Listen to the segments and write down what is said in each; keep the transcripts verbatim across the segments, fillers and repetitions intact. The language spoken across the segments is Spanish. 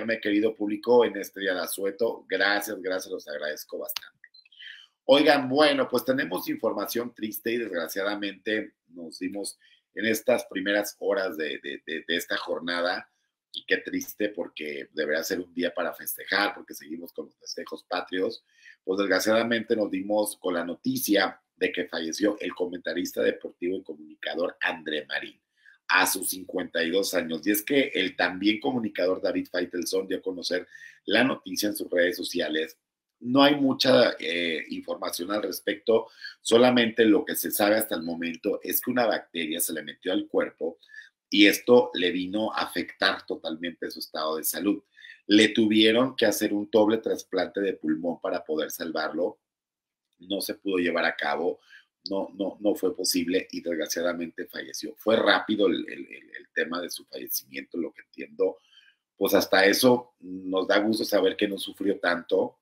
acompañarme, querido público, en este día de asueto. Gracias, gracias, los agradezco bastante. Oigan, bueno, pues tenemos información triste y desgraciadamente nos dimos en estas primeras horas de, de, de, de esta jornada. Y qué triste, porque debería ser un día para festejar, porque seguimos con los festejos patrios. Pues desgraciadamente nos dimos con la noticia de que falleció el comentarista deportivo y comunicador André Marín a sus cincuenta y dos años. Y es que el también comunicador David Faitelson dio a conocer la noticia en sus redes sociales. No hay mucha eh, información al respecto, solamente lo que se sabe hasta el momento es que una bacteria se le metió al cuerpo y esto le vino a afectar totalmente su estado de salud. Le tuvieron que hacer un doble trasplante de pulmón para poder salvarlo. No se pudo llevar a cabo, no, no, no fue posible y desgraciadamente falleció. Fue rápido el, el, el tema de su fallecimiento, lo que entiendo. Pues hasta eso nos da gusto saber que no sufrió tanto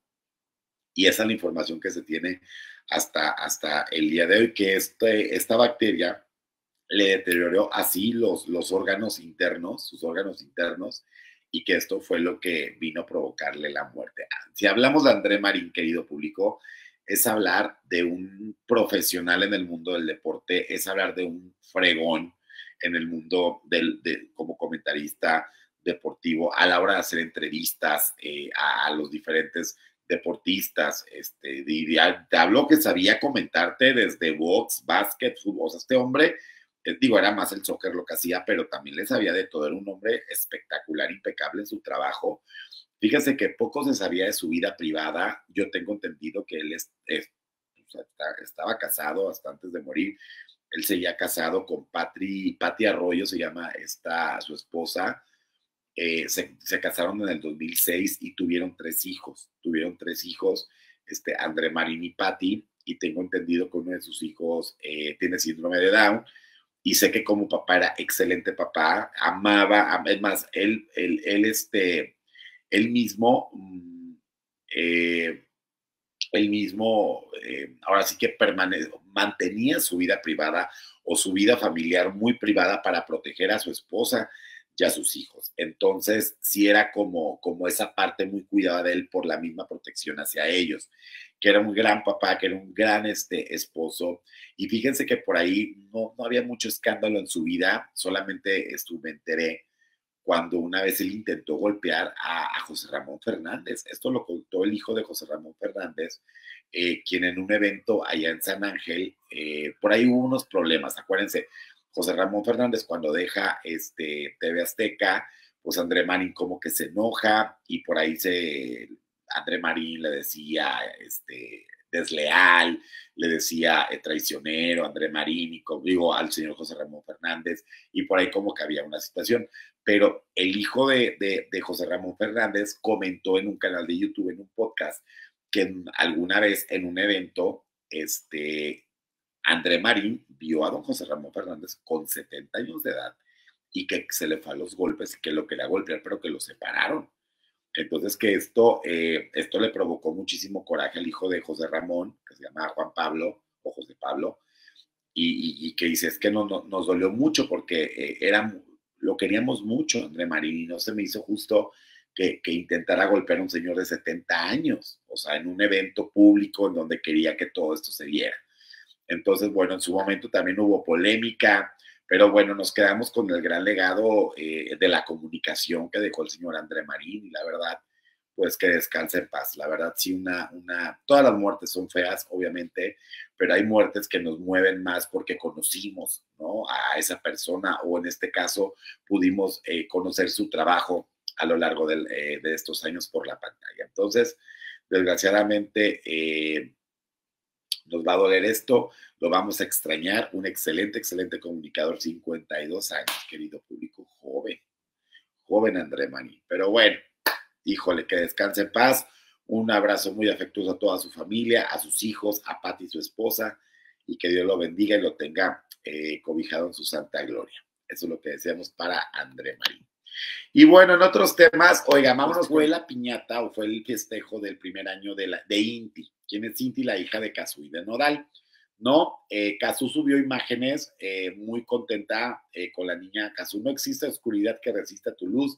y esa es la información que se tiene hasta, hasta el día de hoy, que este, esta bacteria le deterioró así los, los órganos internos, sus órganos internos, y que esto fue lo que vino a provocarle la muerte. Si hablamos de André Marín, querido público, es hablar de un profesional en el mundo del deporte, es hablar de un fregón en el mundo del, de, como comentarista deportivo, a la hora de hacer entrevistas eh, a, a los diferentes deportistas. Este, de, te habló que sabía comentarte desde box, básquet, fútbol. O sea, este hombre, eh, digo, era más el soccer lo que hacía, pero también le sabía de todo. Era un hombre espectacular, impecable en su trabajo. Fíjese que poco se sabía de su vida privada. Yo tengo entendido que él es, es, o sea, estaba casado hasta antes de morir. Él seguía casado con Patri, Pati Arroyo, se llama esta, su esposa. Eh, se, se casaron en el dos mil seis y tuvieron tres hijos. Tuvieron tres hijos, este, André Marín y Pati, y tengo entendido que uno de sus hijos eh, tiene síndrome de Down. Y sé que como papá era excelente papá, amaba, es más, él, él, él este él mismo, eh, él mismo, eh, ahora sí que permane mantenía su vida privada o su vida familiar muy privada para proteger a su esposa y a sus hijos. Entonces, sí era como, como esa parte muy cuidada de él por la misma protección hacia ellos, que era un gran papá, que era un gran este, esposo. Y fíjense que por ahí no, no había mucho escándalo en su vida, solamente estuve, me enteré cuando una vez él intentó golpear a, a José Ramón Fernández. Esto lo contó el hijo de José Ramón Fernández, eh, quien en un evento allá en San Ángel, eh, por ahí hubo unos problemas, acuérdense, José Ramón Fernández cuando deja este T V Azteca, pues André Marín como que se enoja y por ahí se, André Marín le decía, este, desleal, le decía eh, traicionero, André Marín, y como digo, al señor José Ramón Fernández, y por ahí como que había una situación. Pero el hijo de, de, de José Ramón Fernández comentó en un canal de YouTube, en un podcast, que alguna vez en un evento, este, André Marín vio a don José Ramón Fernández con setenta años de edad y que se le fue a los golpes y que lo quería golpear, pero que lo separaron. Entonces que esto, eh, esto le provocó muchísimo coraje al hijo de José Ramón, que se llamaba Juan Pablo o José Pablo, y, y, y que dice, es que no, no, nos dolió mucho porque eh, era, lo queríamos mucho, André Marín, y no se me hizo justo que, que intentara golpear a un señor de setenta años, o sea, en un evento público en donde quería que todo esto se viera. Entonces, bueno, en su momento también hubo polémica, pero bueno, nos quedamos con el gran legado eh, de la comunicación que dejó el señor André Marín y la verdad, pues que descanse en paz. La verdad, sí, una, una, todas las muertes son feas, obviamente, pero hay muertes que nos mueven más porque conocimos, ¿no?, a esa persona o en este caso pudimos eh, conocer su trabajo a lo largo del, eh, de estos años por la pantalla. Entonces, desgraciadamente, eh, nos va a doler esto, lo vamos a extrañar. Un excelente, excelente comunicador, cincuenta y dos años, querido público, joven, joven André Marín. Pero bueno, híjole, que descanse en paz. Un abrazo muy afectuoso a toda su familia, a sus hijos, a Pati, su esposa, y que Dios lo bendiga y lo tenga eh, cobijado en su santa gloria. Eso es lo que deseamos para André Marín. Y bueno, en otros temas, oiga, vámonos, fue la piñata o fue el festejo del primer año de, la, de Inti. ¿Quién es Inti? La hija de Cazzu y de Nodal, ¿no? Eh, Cazzu subió imágenes eh, muy contenta eh, con la niña. Cazzu, no existe oscuridad que resista tu luz.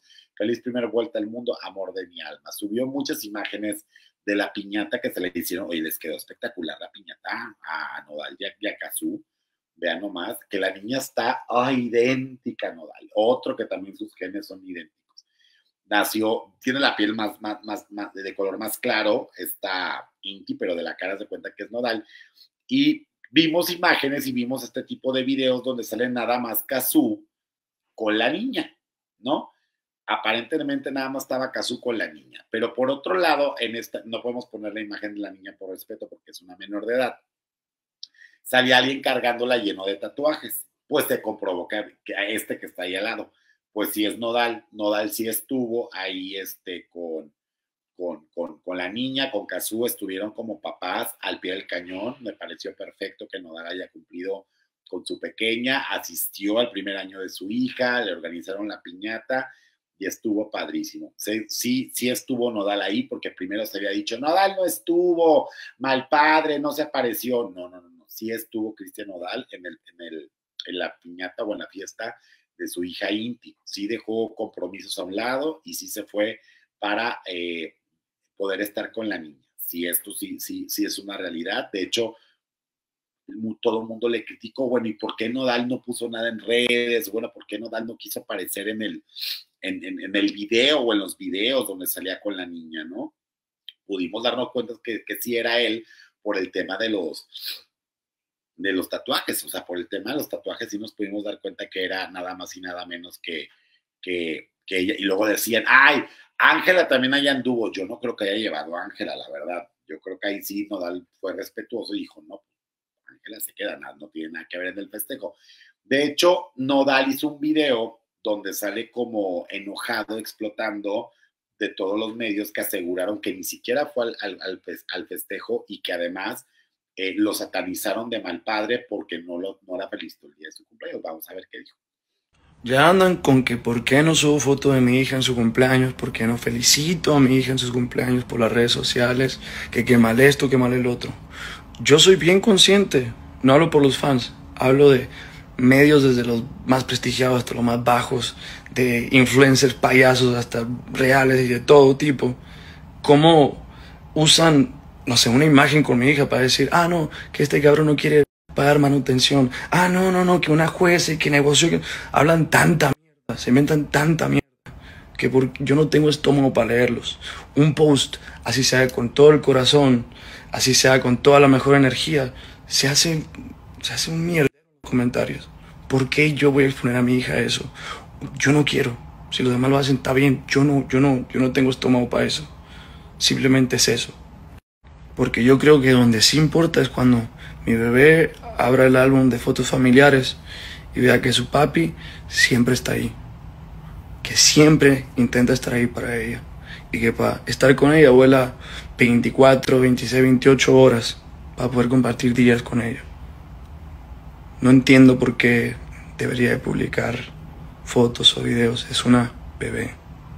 Feliz primera vuelta al mundo, amor de mi alma. Subió muchas imágenes de la piñata que se le hicieron. Oye, les quedó espectacular la piñata a Nodal y a Cazzu. Vean nomás que la niña está oh, idéntica a Nodal. Otro que también sus genes son idénticos. Nació, tiene la piel más, más, más, más de color más claro, está Inti, pero de la cara se cuenta que es Nodal. Y vimos imágenes y vimos este tipo de videos donde sale nada más Cazzu con la niña, ¿no? Aparentemente nada más estaba Cazzu con la niña, pero por otro lado, en esta, no podemos poner la imagen de la niña por respeto porque es una menor de edad. Salía alguien cargándola lleno de tatuajes, pues se comprobó que, que a este que está ahí al lado, pues sí es Nodal, Nodal sí estuvo ahí este, con, con, con, con la niña, con Cazzu, estuvieron como papás al pie del cañón, me pareció perfecto que Nodal haya cumplido con su pequeña, asistió al primer año de su hija, le organizaron la piñata y estuvo padrísimo. Sí, sí, sí estuvo Nodal ahí porque primero se había dicho, Nodal no estuvo, mal padre, no se apareció. No, no, no, no. Sí estuvo Cristian Nodal en, el, en, el, en la piñata o en la fiesta de su hija Inti. Sí dejó compromisos a un lado y sí se fue para eh, poder estar con la niña. Sí, esto sí, sí, sí es una realidad. De hecho, todo el mundo le criticó, bueno, ¿y por qué Nodal no puso nada en redes? Bueno, ¿por qué Nodal no quiso aparecer en el, en, en, en el video o en los videos donde salía con la niña, ¿no? Pudimos darnos cuenta que, que sí era él por el tema de los, de los tatuajes, o sea, por el tema de los tatuajes sí nos pudimos dar cuenta que era nada más y nada menos que, que, que ella, y luego decían, ay, Ángela también allá anduvo, yo no creo que haya llevado a Ángela, la verdad, yo creo que ahí sí Nodal fue respetuoso y dijo, no, Ángela se queda, no, no tiene nada que ver en el festejo. De hecho, Nodal hizo un video donde sale como enojado, explotando de todos los medios que aseguraron que ni siquiera fue al, al, al festejo y que además eh, lo satanizaron de mal padre porque no, lo, no era feliz el día de su cumpleaños. Vamos a ver qué dijo. Ya andan con que por qué no subo foto de mi hija en su cumpleaños, por qué no felicito a mi hija en sus cumpleaños por las redes sociales, que qué mal esto, qué mal el otro. Yo soy bien consciente, no hablo por los fans, hablo de medios desde los más prestigiados hasta los más bajos, de influencers, payasos, hasta reales y de todo tipo, cómo usan, no sé, una imagen con mi hija para decir, ah, no, que este cabrón no quiere pagar manutención, ah, no, no, no, que una jueza y que negoció, que... hablan tanta mierda, se inventan tanta mierda, que por... yo no tengo estómago para leerlos. Un post, así sea con todo el corazón, así sea con toda la mejor energía, se hace, se hace un mierda en los comentarios. ¿Por qué yo voy a exponer a mi hija a eso? Yo no quiero. Si los demás lo hacen, está bien. Yo no, yo no, yo no tengo estómago para eso. Simplemente es eso. Porque yo creo que donde sí importa es cuando mi bebé abra el álbum de fotos familiares y vea que su papi siempre está ahí. Que siempre intenta estar ahí para ella. Y que para estar con ella vuela veinticuatro, veintiséis, veintiocho horas para poder compartir días con ella. No entiendo por qué debería de publicar fotos o videos. Es una bebé.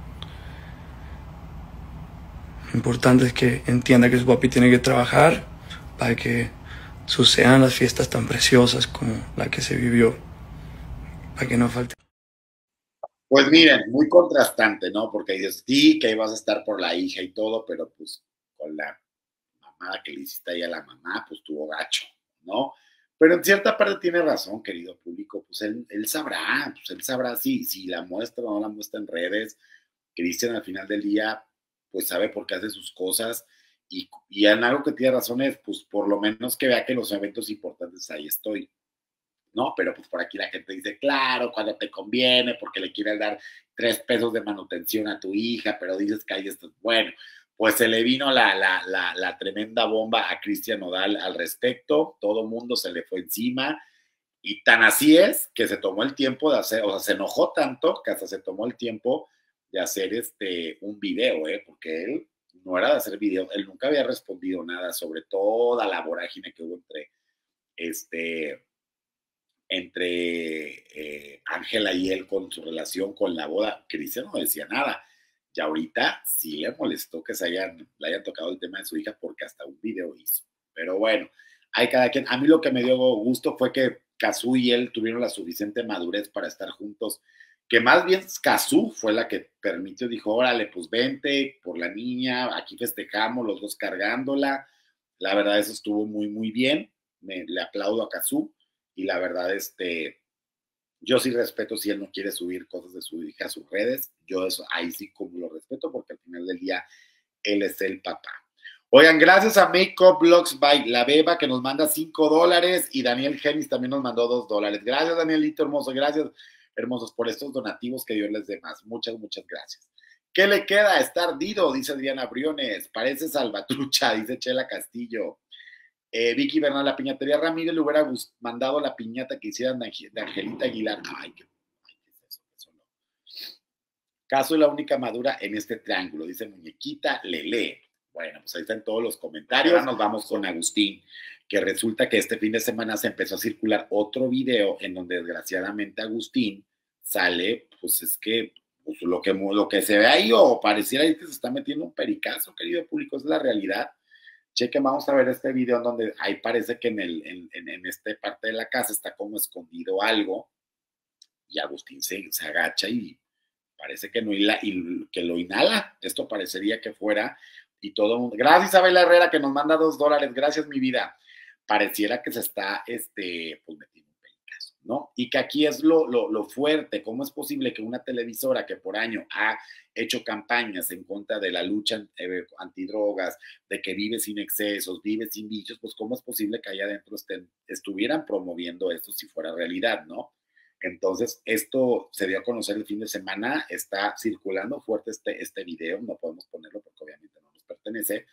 Lo importante es que entienda que su papi tiene que trabajar para que sucedan las fiestas tan preciosas como la que se vivió, para que no falte. Pues miren, muy contrastante, ¿no? Porque dices, sí, que ibas a estar por la hija y todo, pero pues con la mamada que le hiciste ahí a la mamá, pues tuvo gacho, ¿no? Pero en cierta parte tiene razón, querido público, pues él, él sabrá, pues él sabrá si, si la muestra o no la muestra en redes. Cristian al final del día, pues sabe por qué hace sus cosas y, y en algo que tiene razón es, pues por lo menos que vea que los eventos importantes ahí estoy, ¿no? Pero pues por aquí la gente dice, claro, cuando te conviene, porque le quieres dar tres pesos de manutención a tu hija, pero dices que ahí estás, bueno, pues se le vino la, la, la, la tremenda bomba a Cristian Nodal al respecto, todo mundo se le fue encima, y tan así es que se tomó el tiempo de hacer, o sea, se enojó tanto que hasta se tomó el tiempo de hacer este, un video, ¿eh? Porque él no era de hacer video, él nunca había respondido nada sobre toda la vorágine que hubo entre este entre Ángela eh, y él con su relación con la boda. Cristian no decía nada. Y ahorita sí le molestó que se hayan, le hayan tocado el tema de su hija porque hasta un video hizo. Pero bueno, hay cada quien. A mí lo que me dio gusto fue que Cazzu y él tuvieron la suficiente madurez para estar juntos que más bien Cazzu fue la que permitió, dijo, órale, pues vente por la niña, aquí festejamos, los dos cargándola. La verdad, eso estuvo muy, muy bien. Me, le aplaudo a Cazzu y la verdad, este, yo sí respeto si él no quiere subir cosas de su hija a sus redes. Yo eso, ahí sí como lo respeto porque al final del día él es el papá. Oigan, gracias a Makeup Blogs by La Beba que nos manda cinco dólares y Daniel Genis también nos mandó dos dólares. Gracias, Danielito hermoso. Gracias, hermosos, por estos donativos que Dios les dé más. Muchas, muchas gracias. ¿Qué le queda? Está ardido, dice Adriana Briones. Parece salvatrucha, dice Chela Castillo. Eh, Vicky Bernal, la piñatería Ramírez le hubiera mandado la piñata que hicieran de Angelita Aguilar. Ay, qué, ay, ¿qué es eso? Eso no. Caso es la única madura en este triángulo, dice Muñequita Lele. Bueno, pues ahí están todos los comentarios. Ahora nos vamos con Agustín, que resulta que este fin de semana se empezó a circular otro video en donde desgraciadamente Agustín sale, pues es que pues lo, que lo que se ve ahí o pareciera ahí que se está metiendo un pericazo, querido público, es la realidad. Chequen, vamos a ver este video en donde ahí parece que en, el, en, en, en esta parte de la casa está como escondido algo y Agustín se, se agacha y parece que, no inhala, y que lo inhala. Esto parecería que fuera y todo mundo. Gracias, Isabela Herrera, que nos manda dos dólares. Gracias, mi vida. Pareciera que se está este, pues, metiendo un pericazo, ¿no? Y que aquí es lo, lo, lo fuerte. ¿Cómo es posible que una televisora que por año ha hecho campañas en contra de la lucha eh, antidrogas, de que vive sin excesos, vive sin vicios, pues cómo es posible que allá adentro estén, estuvieran promoviendo esto si fuera realidad, ¿no? Entonces, esto se dio a conocer el fin de semana, está circulando fuerte este, este video, no podemos ponerlo porque obviamente no nos pertenece,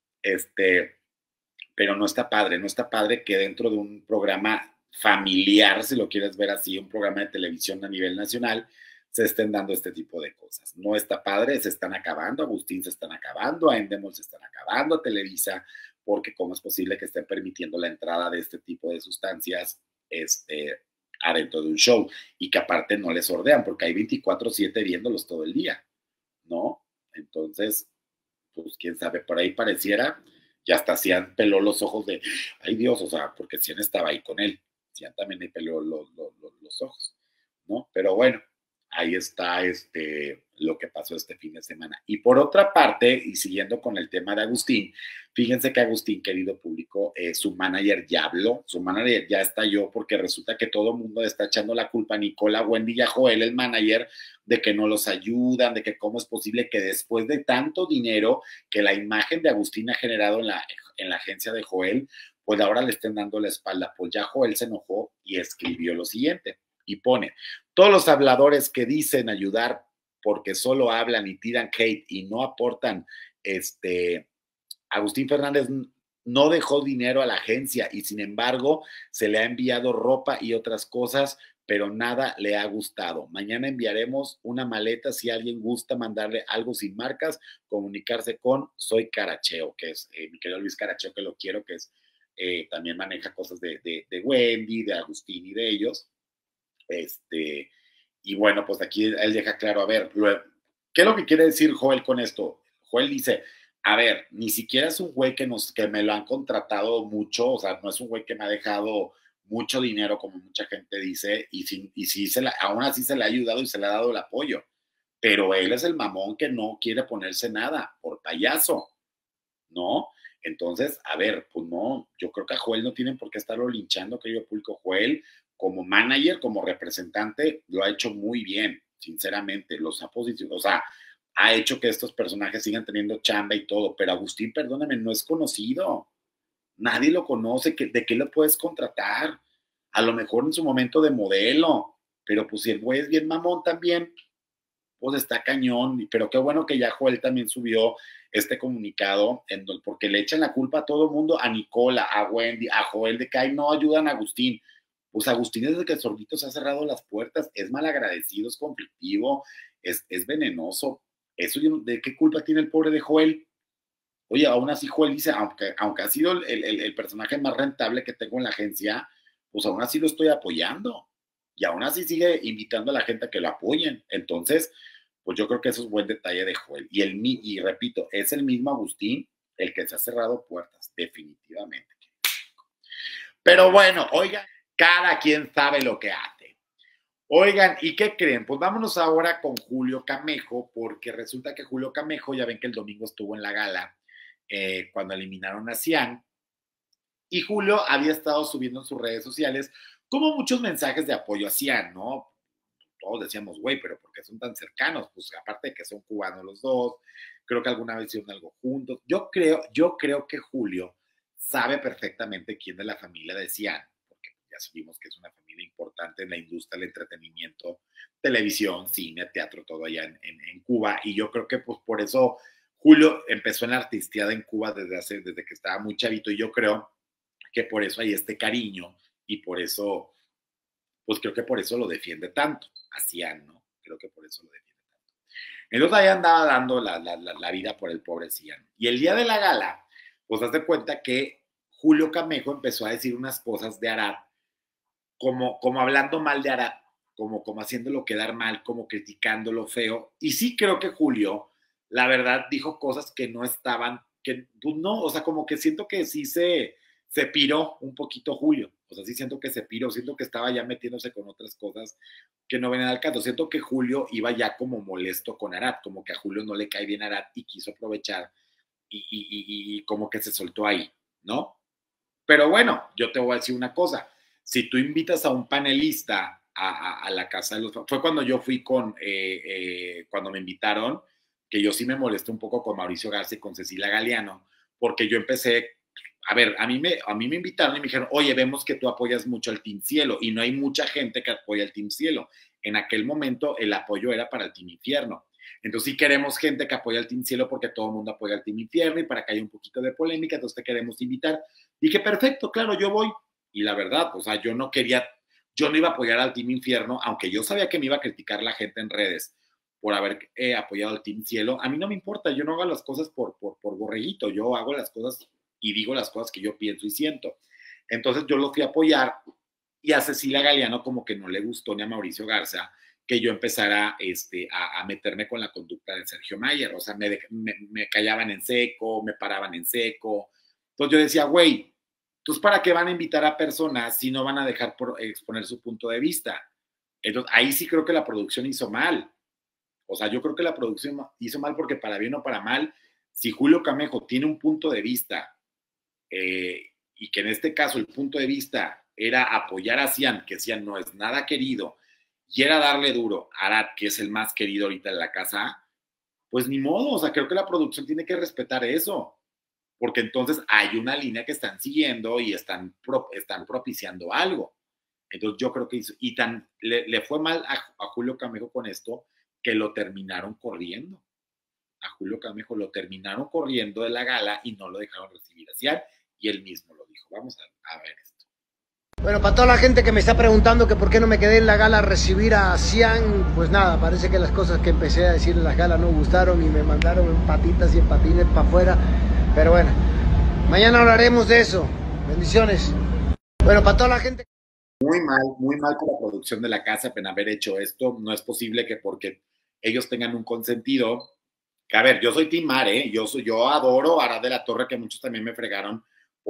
este, pero no está padre, no está padre que dentro de un programa familiar, si lo quieres ver así, un programa de televisión a nivel nacional, se estén dando este tipo de cosas. No está padre, se están acabando, Agustín se están acabando, a Endemol se están acabando, a Televisa, porque cómo es posible que estén permitiendo la entrada de este tipo de sustancias, este, adentro de un show y que aparte no les ordean porque hay veinticuatro siete viéndolos todo el día, ¿no? Entonces, pues quién sabe, por ahí pareciera y hasta Cian peló los ojos de, ay Dios, o sea, porque Cian estaba ahí con él, Cian también le peló los, los, los, los ojos, ¿no? Pero bueno, ahí está este, lo que pasó este fin de semana. Y por otra parte, y siguiendo con el tema de Agustín, fíjense que Agustín, querido público, eh, su manager ya habló, su manager ya estalló porque resulta que todo el mundo está echando la culpa a Nicola, Wendy y a Joel, el manager, de que no los ayudan, de que cómo es posible que después de tanto dinero que la imagen de Agustín ha generado en la, en la agencia de Joel, pues ahora le estén dando la espalda. Pues ya Joel se enojó y escribió lo siguiente. Y pone, todos los habladores que dicen ayudar porque solo hablan y tiran hate y no aportan, este, Agustín Fernández no dejó dinero a la agencia y sin embargo se le ha enviado ropa y otras cosas, pero nada le ha gustado. Mañana enviaremos una maleta si alguien gusta mandarle algo sin marcas, comunicarse con Soy Caracheo, que es eh, mi querido Luis Caracheo, que lo quiero, que es eh, también maneja cosas de, de, de Wendy, de Agustín y de ellos. Este, y bueno, pues aquí él deja claro, a ver, ¿qué es lo que quiere decir Joel con esto? Joel dice, a ver, ni siquiera es un güey que, nos, que me lo han contratado mucho, o sea, no es un güey que me ha dejado mucho dinero, como mucha gente dice, y, si, y si se la, aún así se le ha ayudado y se le ha dado el apoyo, pero él es el mamón que no quiere ponerse nada, por payaso, ¿no? Entonces, a ver, pues no, yo creo que a Joel no tienen por qué estarlo linchando, querido público. Joel, como manager, como representante, lo ha hecho muy bien, sinceramente, los ha posicionado, o sea, ha hecho que estos personajes sigan teniendo chamba y todo, pero Agustín, perdóname, no es conocido, nadie lo conoce, ¿de qué lo puedes contratar? A lo mejor en su momento de modelo, pero pues si el güey es bien mamón también, pues está cañón, pero qué bueno que ya Joel también subió este comunicado, en donde, porque le echan la culpa a todo el mundo, a Nicola, a Wendy, a Joel, de que ay, no ayudan a Agustín. Pues Agustín desde que el Sordito se ha cerrado las puertas, es malagradecido, es conflictivo, es, es venenoso. Eso, ¿de qué culpa tiene el pobre de Joel? Oye, aún así Joel dice, aunque, aunque ha sido el, el, el personaje más rentable que tengo en la agencia, pues aún así lo estoy apoyando. Y aún así sigue invitando a la gente a que lo apoyen. Entonces, pues yo creo que eso es buen detalle de Joel. Y, el, y repito, es el mismo Agustín el que se ha cerrado puertas, definitivamente. Pero bueno, oiga, cada quien sabe lo que hace. Oigan, ¿y qué creen? Pues vámonos ahora con Julio Camejo, porque resulta que Julio Camejo, ya ven que el domingo estuvo en la gala eh, cuando eliminaron a Cian, y Julio había estado subiendo en sus redes sociales como muchos mensajes de apoyo a Cian, ¿no? Todos decíamos, güey, pero ¿por qué son tan cercanos? Pues aparte de que son cubanos los dos, creo que alguna vez hicieron algo juntos. Yo creo, yo creo que Julio sabe perfectamente quién de la familia de Cian, porque ya sabemos que es una familia importante en la industria del entretenimiento, televisión, cine, teatro, todo allá en, en, en Cuba, y yo creo que pues por eso Julio empezó en la artisteada en Cuba desde, hace, desde que estaba muy chavito, y yo creo que por eso hay este cariño, y por eso pues creo que por eso lo defiende tanto, hacían, ¿no? Creo que por eso lo defiende tanto. Entonces ahí andaba dando la, la, la, la vida por el pobre Cian. Y el día de la gala, pues haz de cuenta que Julio Camejo empezó a decir unas cosas de Arad, como, como hablando mal de Arad, como, como haciéndolo quedar mal, como criticándolo feo. Y sí creo que Julio, la verdad, dijo cosas que no estaban, que pues no, o sea, como que siento que sí se, se piró un poquito Julio. O sea, sí siento que se piró, siento que estaba ya metiéndose con otras cosas que no venían al caso. Siento que Julio iba ya como molesto con Arad, como que a Julio no le cae bien Arad y quiso aprovechar y, y, y, y como que se soltó ahí, ¿no? Pero bueno, yo te voy a decir una cosa. Si tú invitas a un panelista a, a, a la casa de los... Fue cuando yo fui con... Eh, eh, cuando me invitaron, que yo sí me molesté un poco con Mauricio Garza y con Cecilia Galeano, porque yo empecé... A ver, a mí, me, a mí me invitaron y me dijeron, oye, vemos que tú apoyas mucho al Team Cielo, y no hay mucha gente que apoya al Team Cielo. En aquel momento el apoyo era para el Team Infierno. Entonces sí queremos gente que apoya al Team Cielo porque todo el mundo apoya al Team Infierno y para que haya un poquito de polémica, entonces te queremos invitar. Dije, perfecto, claro, yo voy. Y la verdad, o sea, yo no quería, yo no iba a apoyar al Team Infierno, aunque yo sabía que me iba a criticar la gente en redes por haber eh, apoyado al Team Cielo. A mí no me importa, yo no hago las cosas por, por, por borreguito, yo hago las cosas y digo las cosas que yo pienso y siento. Entonces yo lo fui a apoyar y a Cecilia Galeano como que no le gustó ni a Mauricio Garza que yo empezara este, a, a meterme con la conducta de Sergio Mayer. O sea, me, me, me callaban en seco, me paraban en seco. Entonces yo decía, güey, entonces ¿para qué van a invitar a personas si no van a dejar por exponer su punto de vista? Entonces ahí sí creo que la producción hizo mal. O sea, yo creo que la producción hizo mal porque para bien o para mal, si Julio Camejo tiene un punto de vista eh, y que en este caso el punto de vista era apoyar a Cian, que Cian no es nada querido, y era darle duro a Arad, que es el más querido ahorita en la casa, pues ni modo, o sea, creo que la producción tiene que respetar eso, porque entonces hay una línea que están siguiendo y están, pro, están propiciando algo. Entonces yo creo que hizo, y tan, le, le fue mal a, a Julio Camejo con esto, que lo terminaron corriendo. A Julio Camejo lo terminaron corriendo de la gala y no lo dejaron recibir a Cian, y él mismo lo dijo. Vamos a, a ver esto. Bueno, para toda la gente que me está preguntando que por qué no me quedé en la gala a recibir a Cian, pues nada, parece que las cosas que empecé a decir en la gala no gustaron y me mandaron en patitas y en patines para afuera. Pero bueno, mañana hablaremos de eso. Bendiciones. Bueno, para toda la gente... Muy mal, muy mal con la producción de la casa en haber hecho esto. No es posible que porque ellos tengan un consentido... Que, a ver, yo soy Team Mar, ¿eh? Yo, soy, yo adoro a Arad de la Torre, que muchos también me fregaron,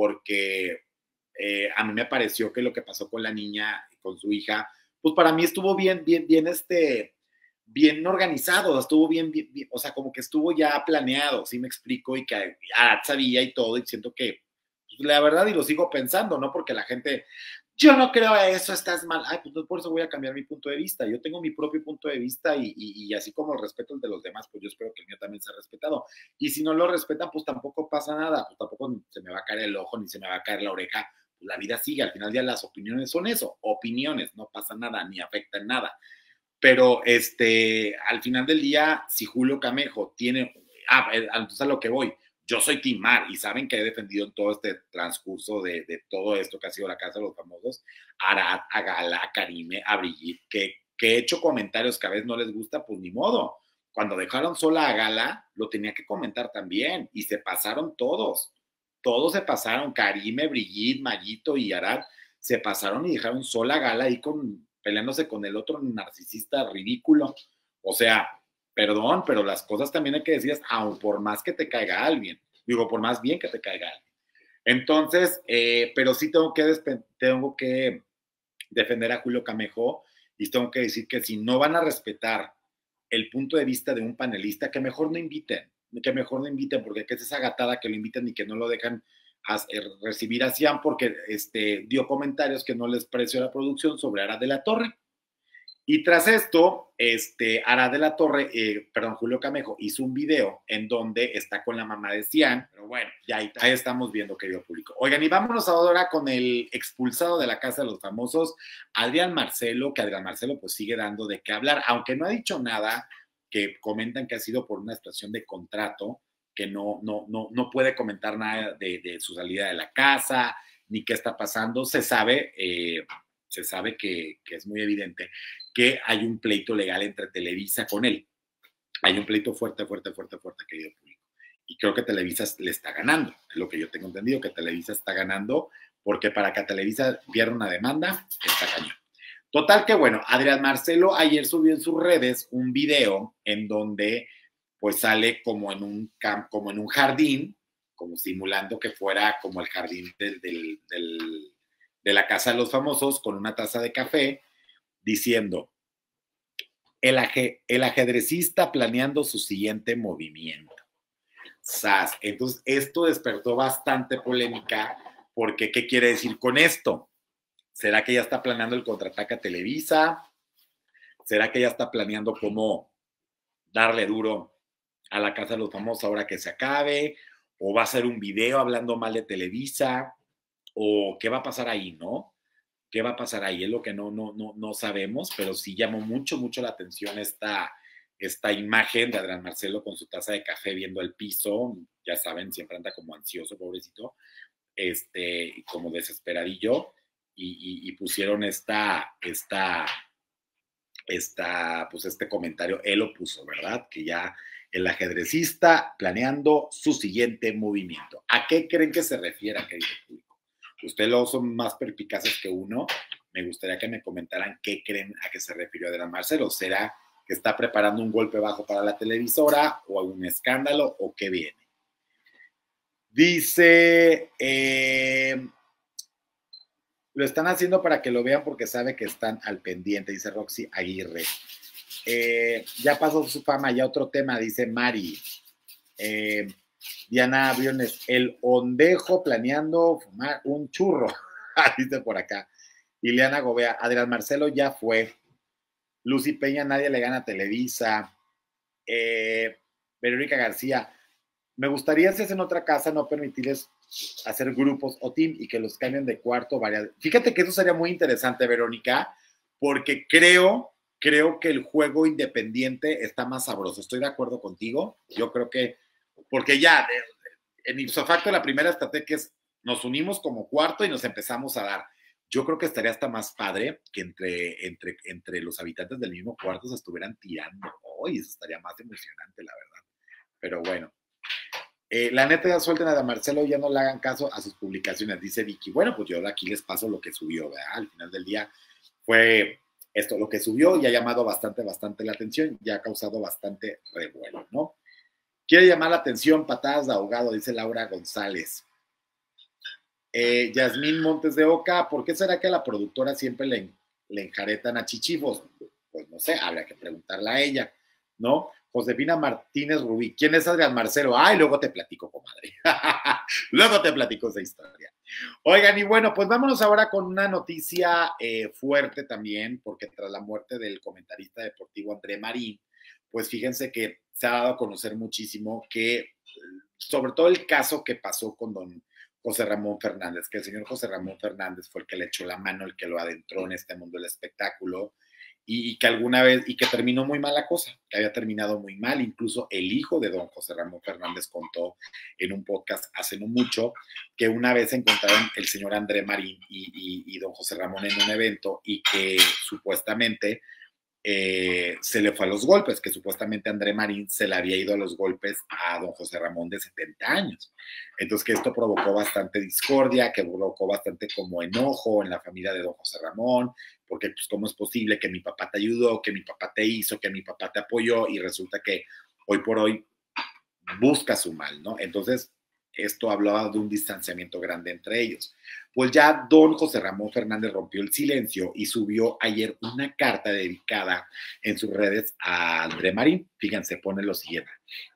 porque eh, a mí me pareció que lo que pasó con la niña, con su hija, pues para mí estuvo bien, bien, bien, este, bien organizado, estuvo bien, bien, bien, o sea, como que estuvo ya planeado, ¿sí me explico? Y que Arad sabía y todo, y siento que, pues, la verdad, y lo sigo pensando, ¿no? Porque la gente, yo no creo eso, estás mal. Ay, pues por eso voy a cambiar mi punto de vista. Yo tengo mi propio punto de vista y, y, y así como el respeto el de los demás, pues yo espero que el mío también sea respetado. Y si no lo respetan, pues tampoco pasa nada, pues tampoco se me va a caer el ojo ni se me va a caer la oreja. Pues la vida sigue, al final ya las opiniones son eso, opiniones, no pasa nada, ni afecta en nada. Pero este, al final del día, si Julio Camejo tiene, ah, entonces a lo que voy, yo soy Team Mar y saben que he defendido en todo este transcurso de, de todo esto que ha sido la Casa de los Famosos, a Arad, a Gala, a Karime, a Brigitte, que, que he hecho comentarios que a veces no les gusta, pues ni modo. Cuando dejaron sola a Gala, lo tenía que comentar también y se pasaron todos. Todos se pasaron, Karime, Brigitte, Mayito y Arad, se pasaron y dejaron sola a Gala ahí con, peleándose con el otro narcisista ridículo. O sea, perdón, pero las cosas también hay que decirlas, aun por más que te caiga alguien, digo, por más bien que te caiga alguien. Entonces, eh, pero sí tengo que, tengo que defender a Julio Camejo y tengo que decir que si no van a respetar el punto de vista de un panelista, que mejor no inviten, que mejor no inviten, porque que es esa gatada que lo inviten y que no lo dejan a, a recibir a Cian porque este, dio comentarios que no les pareció la producción sobre Ara de la Torre. Y tras esto, este, Ara de la Torre, eh, perdón, Julio Camejo hizo un video en donde está con la mamá de Cian, pero bueno, ya ahí, ahí estamos viendo, querido público. Oigan, y vámonos ahora con el expulsado de la Casa de los Famosos, Adrián Marcelo, que Adrián Marcelo pues sigue dando de qué hablar, aunque no ha dicho nada, que comentan que ha sido por una situación de contrato, que no, no, no, no puede comentar nada de, de su salida de la casa, ni qué está pasando. Se sabe, eh, se sabe que, que es muy evidente que hay un pleito legal entre Televisa con él. Hay un pleito fuerte, fuerte, fuerte, fuerte, querido público. Y creo que Televisa le está ganando. Es lo que yo tengo entendido, que Televisa está ganando, porque para que Televisa pierda una demanda, está cañón. Total que bueno, Adrián Marcelo ayer subió en sus redes un video en donde pues sale como en un, camp, como en un jardín, como simulando que fuera como el jardín del, del, del, de la Casa de los Famosos, con una taza de café, diciendo, el, aje, el ajedrecista planeando su siguiente movimiento. Sas. Entonces, esto despertó bastante polémica, porque ¿qué quiere decir con esto? ¿Será que ya está planeando el contraataque a Televisa? ¿Será que ya está planeando cómo darle duro a la Casa de los Famosos ahora que se acabe? ¿O va a ser un video hablando mal de Televisa? ¿O qué va a pasar ahí, no? ¿Qué va a pasar ahí? Es lo que no, no, no, no sabemos, pero sí llamó mucho, mucho la atención esta, esta imagen de Adrián Marcelo con su taza de café viendo el piso. Ya saben, siempre anda como ansioso, pobrecito, este, como desesperadillo. Y, y, y pusieron esta, esta, esta, pues este comentario, él lo puso, ¿verdad? Que ya el ajedrecista planeando su siguiente movimiento. ¿A qué creen que se refiere, querido público? Ustedes luego son más perspicaces que uno. Me gustaría que me comentaran qué creen a qué se refirió Adrián Marcelo. ¿Será que está preparando un golpe bajo para la televisora o algún escándalo o qué viene? Dice... Eh, Lo están haciendo para que lo vean porque sabe que están al pendiente, dice Roxy Aguirre. Eh, ya pasó su fama, ya otro tema, dice Mari. Eh, Diana Briones, el ondejo planeando fumar un churro, dice por acá. Ileana Gobea, Adrián Marcelo ya fue. Lucy Peña, nadie le gana a Televisa. Eh, Verónica García, me gustaría si hacen otra casa no permitirles hacer grupos o team y que los cambien de cuarto varias. Fíjate que eso sería muy interesante, Verónica, porque creo, creo que el juego independiente está más sabroso. Estoy de acuerdo contigo. Yo creo que, porque ya, en ipso facto la primera estrategia es nos unimos como cuarto y nos empezamos a dar. Yo creo que estaría hasta más padre que entre, entre, entre los habitantes del mismo cuarto se estuvieran tirando. Oh, y eso estaría más emocionante, la verdad. Pero bueno. Eh, la neta, ya suelten a Marcelo, ya no le hagan caso a sus publicaciones, dice Vicky. Bueno, pues yo aquí les paso lo que subió, ¿verdad? Al final del día fue esto lo que subió y ha llamado bastante, bastante la atención y ha causado bastante revuelo, ¿no? Quiere llamar la atención, patadas de ahogado, dice Laura González. Eh, Yasmín Montes de Oca, ¿por qué será que a la productora siempre le, le enjaretan a chichifos? Pues no sé, habría que preguntarle a ella, ¿no? Josefina Martínez Rubí, ¿quién es Adrián Marcelo? Ay, luego te platico, comadre. Luego te platico esa historia. Oigan, y bueno, pues vámonos ahora con una noticia eh, fuerte también, porque tras la muerte del comentarista deportivo André Marín, pues fíjense que se ha dado a conocer muchísimo que, sobre todo el caso que pasó con don José Ramón Fernández, que el señor José Ramón Fernández fue el que le echó la mano, el que lo adentró en este mundo del espectáculo, y que alguna vez, y que terminó muy mal la cosa, que había terminado muy mal. Incluso el hijo de don José Ramón Fernández contó en un podcast hace no mucho que una vez encontraron el señor André Marín y, y, y don José Ramón en un evento y que supuestamente eh, se le fue a los golpes, que supuestamente André Marín se le había ido a los golpes a don José Ramón de setenta años. Entonces que esto provocó bastante discordia, que provocó bastante como enojo en la familia de don José Ramón, porque pues cómo es posible que mi papá te ayudó, que mi papá te hizo, que mi papá te apoyó y resulta que hoy por hoy busca su mal, ¿no? Entonces esto hablaba de un distanciamiento grande entre ellos. Pues ya don José Ramón Fernández rompió el silencio y subió ayer una carta dedicada en sus redes a André Marín. Fíjense, pone lo siguiente.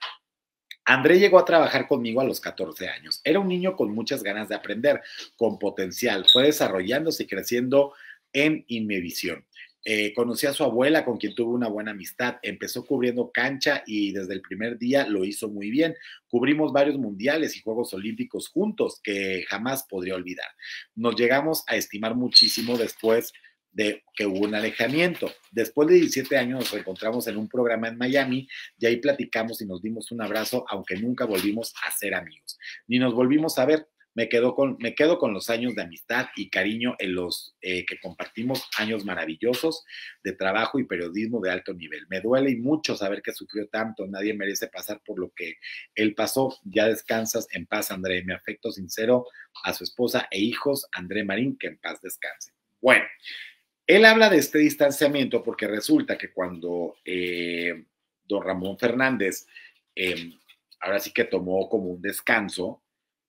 André llegó a trabajar conmigo a los catorce años. Era un niño con muchas ganas de aprender, con potencial. Fue desarrollándose y creciendo en Inmevisión. Eh, conocí a su abuela, con quien tuvo una buena amistad. Empezó cubriendo cancha y desde el primer día lo hizo muy bien. Cubrimos varios mundiales y Juegos Olímpicos juntos, que jamás podría olvidar. Nos llegamos a estimar muchísimo después de que hubo un alejamiento. Después de diecisiete años nos reencontramos en un programa en Miami y ahí platicamos y nos dimos un abrazo, aunque nunca volvimos a ser amigos. Ni nos volvimos a ver. Me quedo con, me quedo con los años de amistad y cariño en los eh, que compartimos, años maravillosos de trabajo y periodismo de alto nivel. Me duele y mucho saber que sufrió tanto. Nadie merece pasar por lo que él pasó. Ya descansas en paz, André. Mi afecto sincero a su esposa e hijos, André Marín, que en paz descanse. Bueno, él habla de este distanciamiento porque resulta que cuando eh, don Ramón Fernández eh, ahora sí que tomó como un descanso,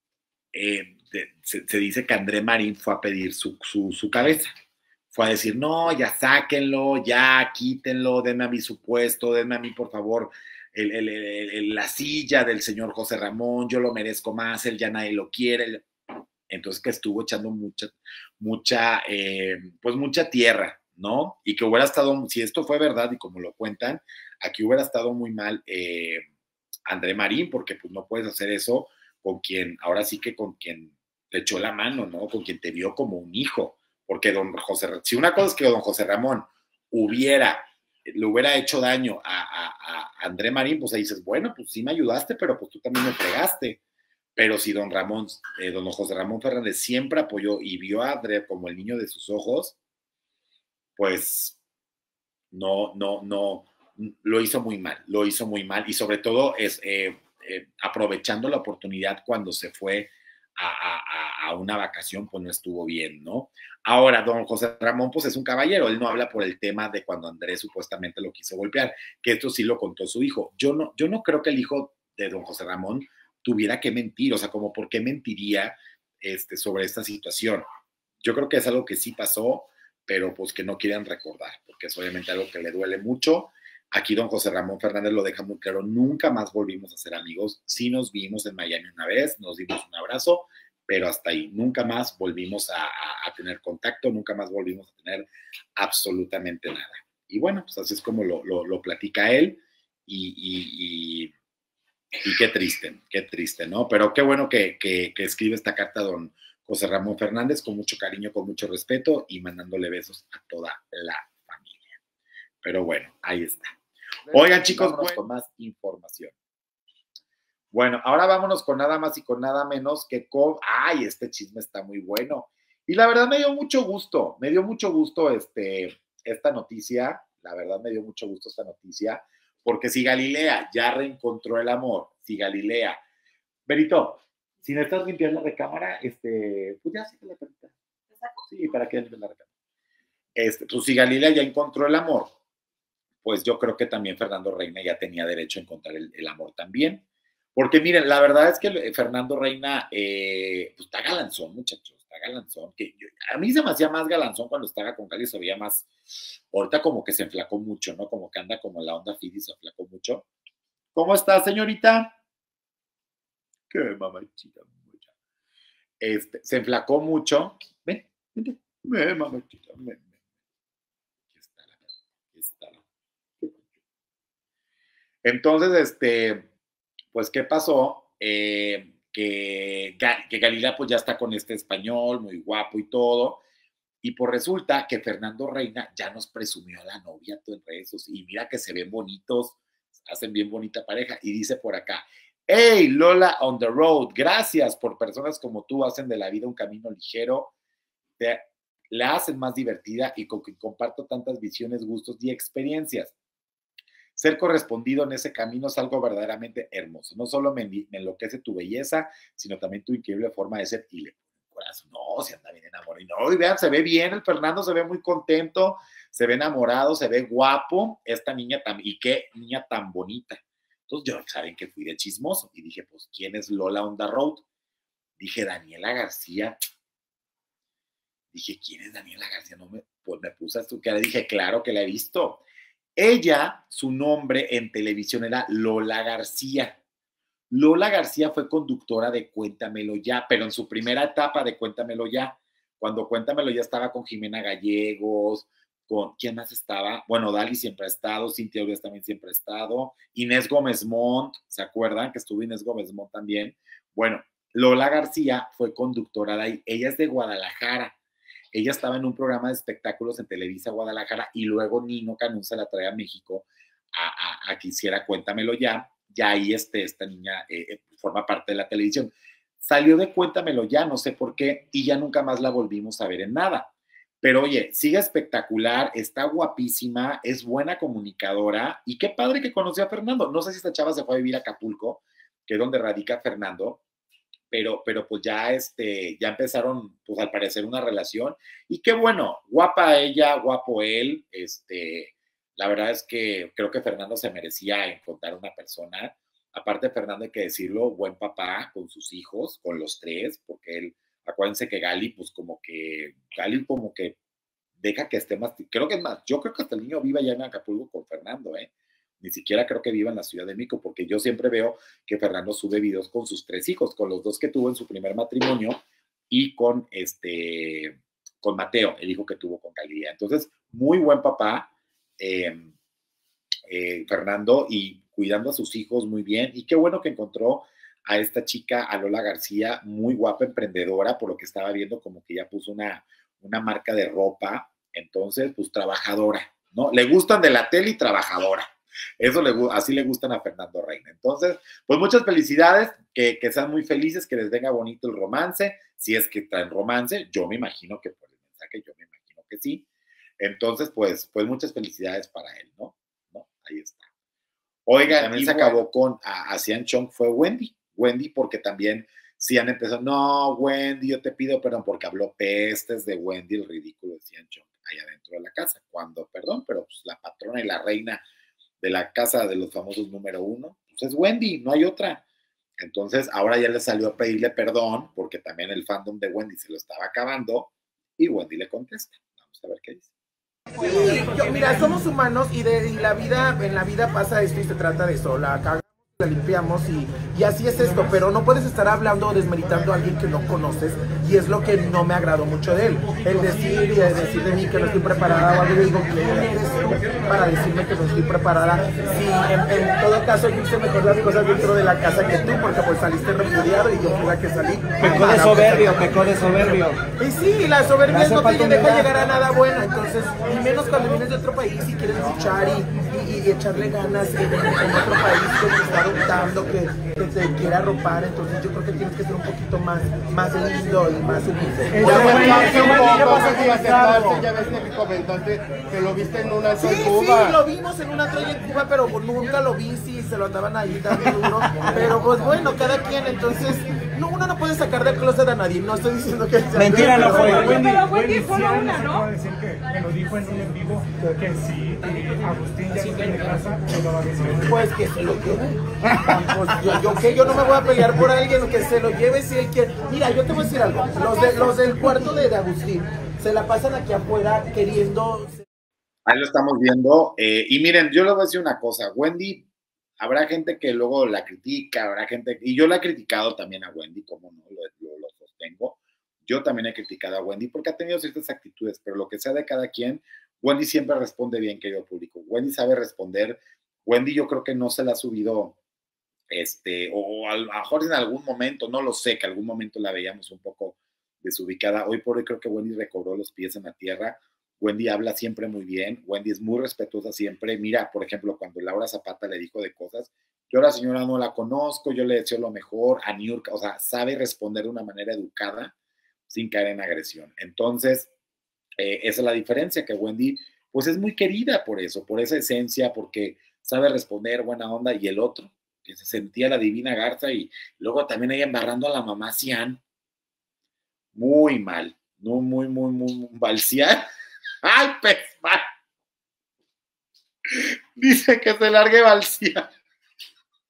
Eh, de, se, se dice que André Marín fue a pedir su, su, su cabeza, fue a decir, no, ya sáquenlo, ya quítenlo, denme a mí su puesto, denme a mí por favor el, el, el, el, la silla del señor José Ramón, yo lo merezco más, él ya nadie lo quiere. Entonces que estuvo echando mucha, mucha, eh, pues mucha tierra, ¿no? Y que hubiera estado, si esto fue verdad y como lo cuentan, aquí hubiera estado muy mal eh, André Marín, porque pues no puedes hacer eso con quien, ahora sí que con quien te echó la mano, ¿no? Con quien te vio como un hijo. Porque don José, si una cosa es que don José Ramón hubiera, le hubiera hecho daño a, a, a André Marín, pues ahí dices, bueno, pues sí me ayudaste, pero pues tú también me fregaste. Pero si don Ramón, eh, don José Ramón Fernández siempre apoyó y vio a André como el niño de sus ojos, pues no, no, no, lo hizo muy mal, lo hizo muy mal. Y sobre todo es... Eh, Eh, aprovechando la oportunidad cuando se fue a, a, a una vacación, pues no estuvo bien, ¿no? Ahora, don José Ramón, pues es un caballero, él no habla por el tema de cuando Andrés supuestamente lo quiso golpear, que esto sí lo contó su hijo. Yo no, yo no creo que el hijo de don José Ramón tuviera que mentir, o sea, como por qué mentiría este, sobre esta situación. Yo creo que es algo que sí pasó, pero pues que no quieren recordar, porque es obviamente algo que le duele mucho. Aquí don José Ramón Fernández lo deja muy claro, nunca más volvimos a ser amigos, sí nos vimos en Miami una vez, nos dimos un abrazo, pero hasta ahí, nunca más volvimos a, a, a tener contacto, nunca más volvimos a tener absolutamente nada. Y bueno, pues así es como lo, lo, lo platica él y, y, y, y qué triste, qué triste, ¿no? Pero qué bueno que, que, que escribe esta carta don José Ramón Fernández con mucho cariño, con mucho respeto y mandándole besos a toda la familia. Pero bueno, ahí está. Oigan, chicos, vámonos con más información. Bueno, ahora vámonos con nada más y con nada menos que con... ¡Ay, este chisme está muy bueno! Y la verdad me dio mucho gusto, me dio mucho gusto este, esta noticia, la verdad me dio mucho gusto esta noticia, porque si Galilea ya reencontró el amor, si Galilea... Berito, si necesitas limpiar la recámara, este, pues ya sí te la permita. Sí, para que limpies la recámara. Este, pues si Galilea ya encontró el amor, pues yo creo que también Fernando Reina ya tenía derecho a encontrar el, el amor también. Porque miren, la verdad es que Fernando Reina, eh, pues está galanzón, muchachos, está galanzón. Que yo, a mí se me hacía más galanzón cuando estaba con Gali, se veía más, ahorita como que se enflacó mucho, ¿no? Como que anda como la onda Fidi, se enflacó mucho. ¿Cómo está, señorita? Qué mamachita. Este, se enflacó mucho. Ven, ven, ven, mamachita, ven. Entonces, este, pues, ¿qué pasó? Eh, que, que Galilea pues ya está con este español, muy guapo y todo, y pues resulta que Fernando Reina ya nos presumió a la novia en redes sociales, y mira que se ven bonitos, hacen bien bonita pareja, y dice por acá, hey, Lola on the road, gracias por personas como tú, hacen de la vida un camino ligero, te, la hacen más divertida y con que comparto tantas visiones, gustos y experiencias. Ser correspondido en ese camino es algo verdaderamente hermoso. No solo me, me enloquece tu belleza, sino también tu increíble forma de ser. Y le pone un corazón. No, se anda bien enamorado. Y no, y vean, se ve bien. El Fernando se ve muy contento, se ve enamorado, se ve guapo. Esta niña también. Y qué niña tan bonita. Entonces yo, saben que fui de chismoso y dije, pues, ¿quién es Lola on the road? Dije, Daniela García. Dije, ¿quién es Daniela García? No me, pues me puse a estudiar, dije, claro que la he visto. Ella, su nombre en televisión era Lola García. Lola García fue conductora de Cuéntamelo Ya, pero en su primera etapa de Cuéntamelo Ya, cuando Cuéntamelo Ya estaba con Jimena Gallegos, con, ¿quién más estaba? Bueno, Dali siempre ha estado, Cintia Urias también siempre ha estado, Inés Gómez Montt, ¿se acuerdan? Que estuvo Inés Gómez Montt también. Bueno, Lola García fue conductora de ahí, ella es de Guadalajara. Ella estaba en un programa de espectáculos en Televisa Guadalajara y luego Nino Canún se la trae a México a, a, a que hiciera Cuéntamelo Ya. Ya ahí este, esta niña eh, forma parte de la televisión. Salió de Cuéntamelo Ya, no sé por qué, y ya nunca más la volvimos a ver en nada. Pero oye, sigue espectacular, está guapísima, es buena comunicadora, y qué padre que conoció a Fernando. No sé si esta chava se fue a vivir a Acapulco, que es donde radica Fernando, pero, pero pues ya, este, ya empezaron, pues al parecer, una relación, y qué bueno, guapa ella, guapo él, este... La verdad es que creo que Fernando se merecía encontrar una persona. Aparte, Fernando, hay que decirlo, buen papá con sus hijos, con los tres, porque él, acuérdense que Gali, pues como que, Gali como que deja que esté más, creo que es más, yo creo que hasta el niño vive allá en Acapulco con Fernando, ¿eh? Ni siquiera creo que viva en la Ciudad de México, porque yo siempre veo que Fernando sube videos con sus tres hijos, con los dos que tuvo en su primer matrimonio y con este, con Mateo, el hijo que tuvo con Galilea. Entonces, muy buen papá. Eh, eh, Fernando, y cuidando a sus hijos muy bien, y qué bueno que encontró a esta chica, a Lola García, muy guapa, emprendedora, por lo que estaba viendo, como que ya puso una, una marca de ropa, entonces, pues trabajadora, ¿no? Le gustan de la tele y trabajadora, eso le, así le gustan a Fernando Reina. Entonces, pues muchas felicidades, que, que sean muy felices, que les venga bonito el romance, si es que traen romance, yo me imagino que por el mensaje, yo me imagino que sí. Entonces, pues, pues muchas felicidades para él, ¿no? ¿No? Ahí está. Oigan, también se bueno. acabó con a, a Cian Chong, fue Wendy. Wendy, porque también Cian empezó, no, Wendy, yo te pido perdón, porque habló pestes de Wendy, el ridículo de Cian Chong, allá dentro de la casa. Cuando, perdón, pero pues la patrona y la reina de la casa de los famosos número uno, pues es Wendy, no hay otra. Entonces, ahora ya le salió a pedirle perdón, porque también el fandom de Wendy se lo estaba acabando, y Wendy le contesta. Vamos a ver qué dice. Sí, yo, mira, somos humanos y, de, y la vida, en la vida pasa esto y se trata de eso, la cagamos, la limpiamos y, y así es esto, pero no puedes estar hablando o desmeritando a alguien que no conoces y es lo que no me agradó mucho de él, el decir y el decir de mí que no estoy preparada o algo, digo, ¿quién eres tú para decirme que no estoy preparada? Si en, en todo caso yo hice mejor las cosas dentro de la casa que tú, porque pues saliste repudiado y yo fui la que salí. Pecó de soberbio, pecó de soberbio. Y sí, la soberbia no te deja llegar a nada bueno, entonces, y menos cuando vienes de otro país y quieres luchar y, y, y echarle ganas en, en otro país que te está adoptando, que, que te quiera arropar, entonces yo creo que tienes que ser un poquito más, más lindo y más humilde. Ya ves que me comentaste que lo viste en una sí, en Cuba. Sí, lo vimos en una troya en Cuba, pero nunca lo vi, sí, se lo andaban ahí dando duro, pero pues bueno, cada quien, entonces, no, uno no puede sacar del closet a nadie, no estoy diciendo que sea mentira, no fue. Wendy, Wendy fue una, ¿no? Puedo decir que me lo dijo en un en vivo que si eh, Agustín ya no tiene casa, no lo va a decir. Pues que se lo lleve. Pues yo, yo que yo no me voy a pelear por alguien, que se lo lleve si él quiere. Mira, yo te voy a decir algo. Los, de, los del cuarto de, de Agustín se la pasan aquí afuera queriendo. Ahí lo estamos viendo. Eh, y miren, yo les voy a decir una cosa. Wendy, habrá gente que luego la critica, habrá gente, y yo la he criticado también a Wendy, como no, lo, lo, lo sostengo. Yo también he criticado a Wendy porque ha tenido ciertas actitudes, pero lo que sea de cada quien, Wendy siempre responde bien, querido público. Wendy sabe responder. Wendy yo creo que no se la ha subido, este, o a lo mejor en algún momento, no lo sé, que algún momento la veíamos un poco desubicada. Hoy por hoy creo que Wendy recobró los pies en la tierra. Wendy habla siempre muy bien. Wendy es muy respetuosa siempre. Mira, por ejemplo, cuando Laura Zapata le dijo de cosas, yo a la señora no la conozco, yo le deseo lo mejor a Niurka, o sea, sabe responder de una manera educada, sin caer en agresión. Entonces, eh, esa es la diferencia, que Wendy, pues es muy querida por eso, por esa esencia, porque sabe responder, buena onda, y el otro, que se sentía la divina Garza, y luego también ella embarrando a la mamá Cian, muy mal, no, muy, muy, muy, muy mal, Cian, ¡ay, pez mal! Dice que se largue Balcián.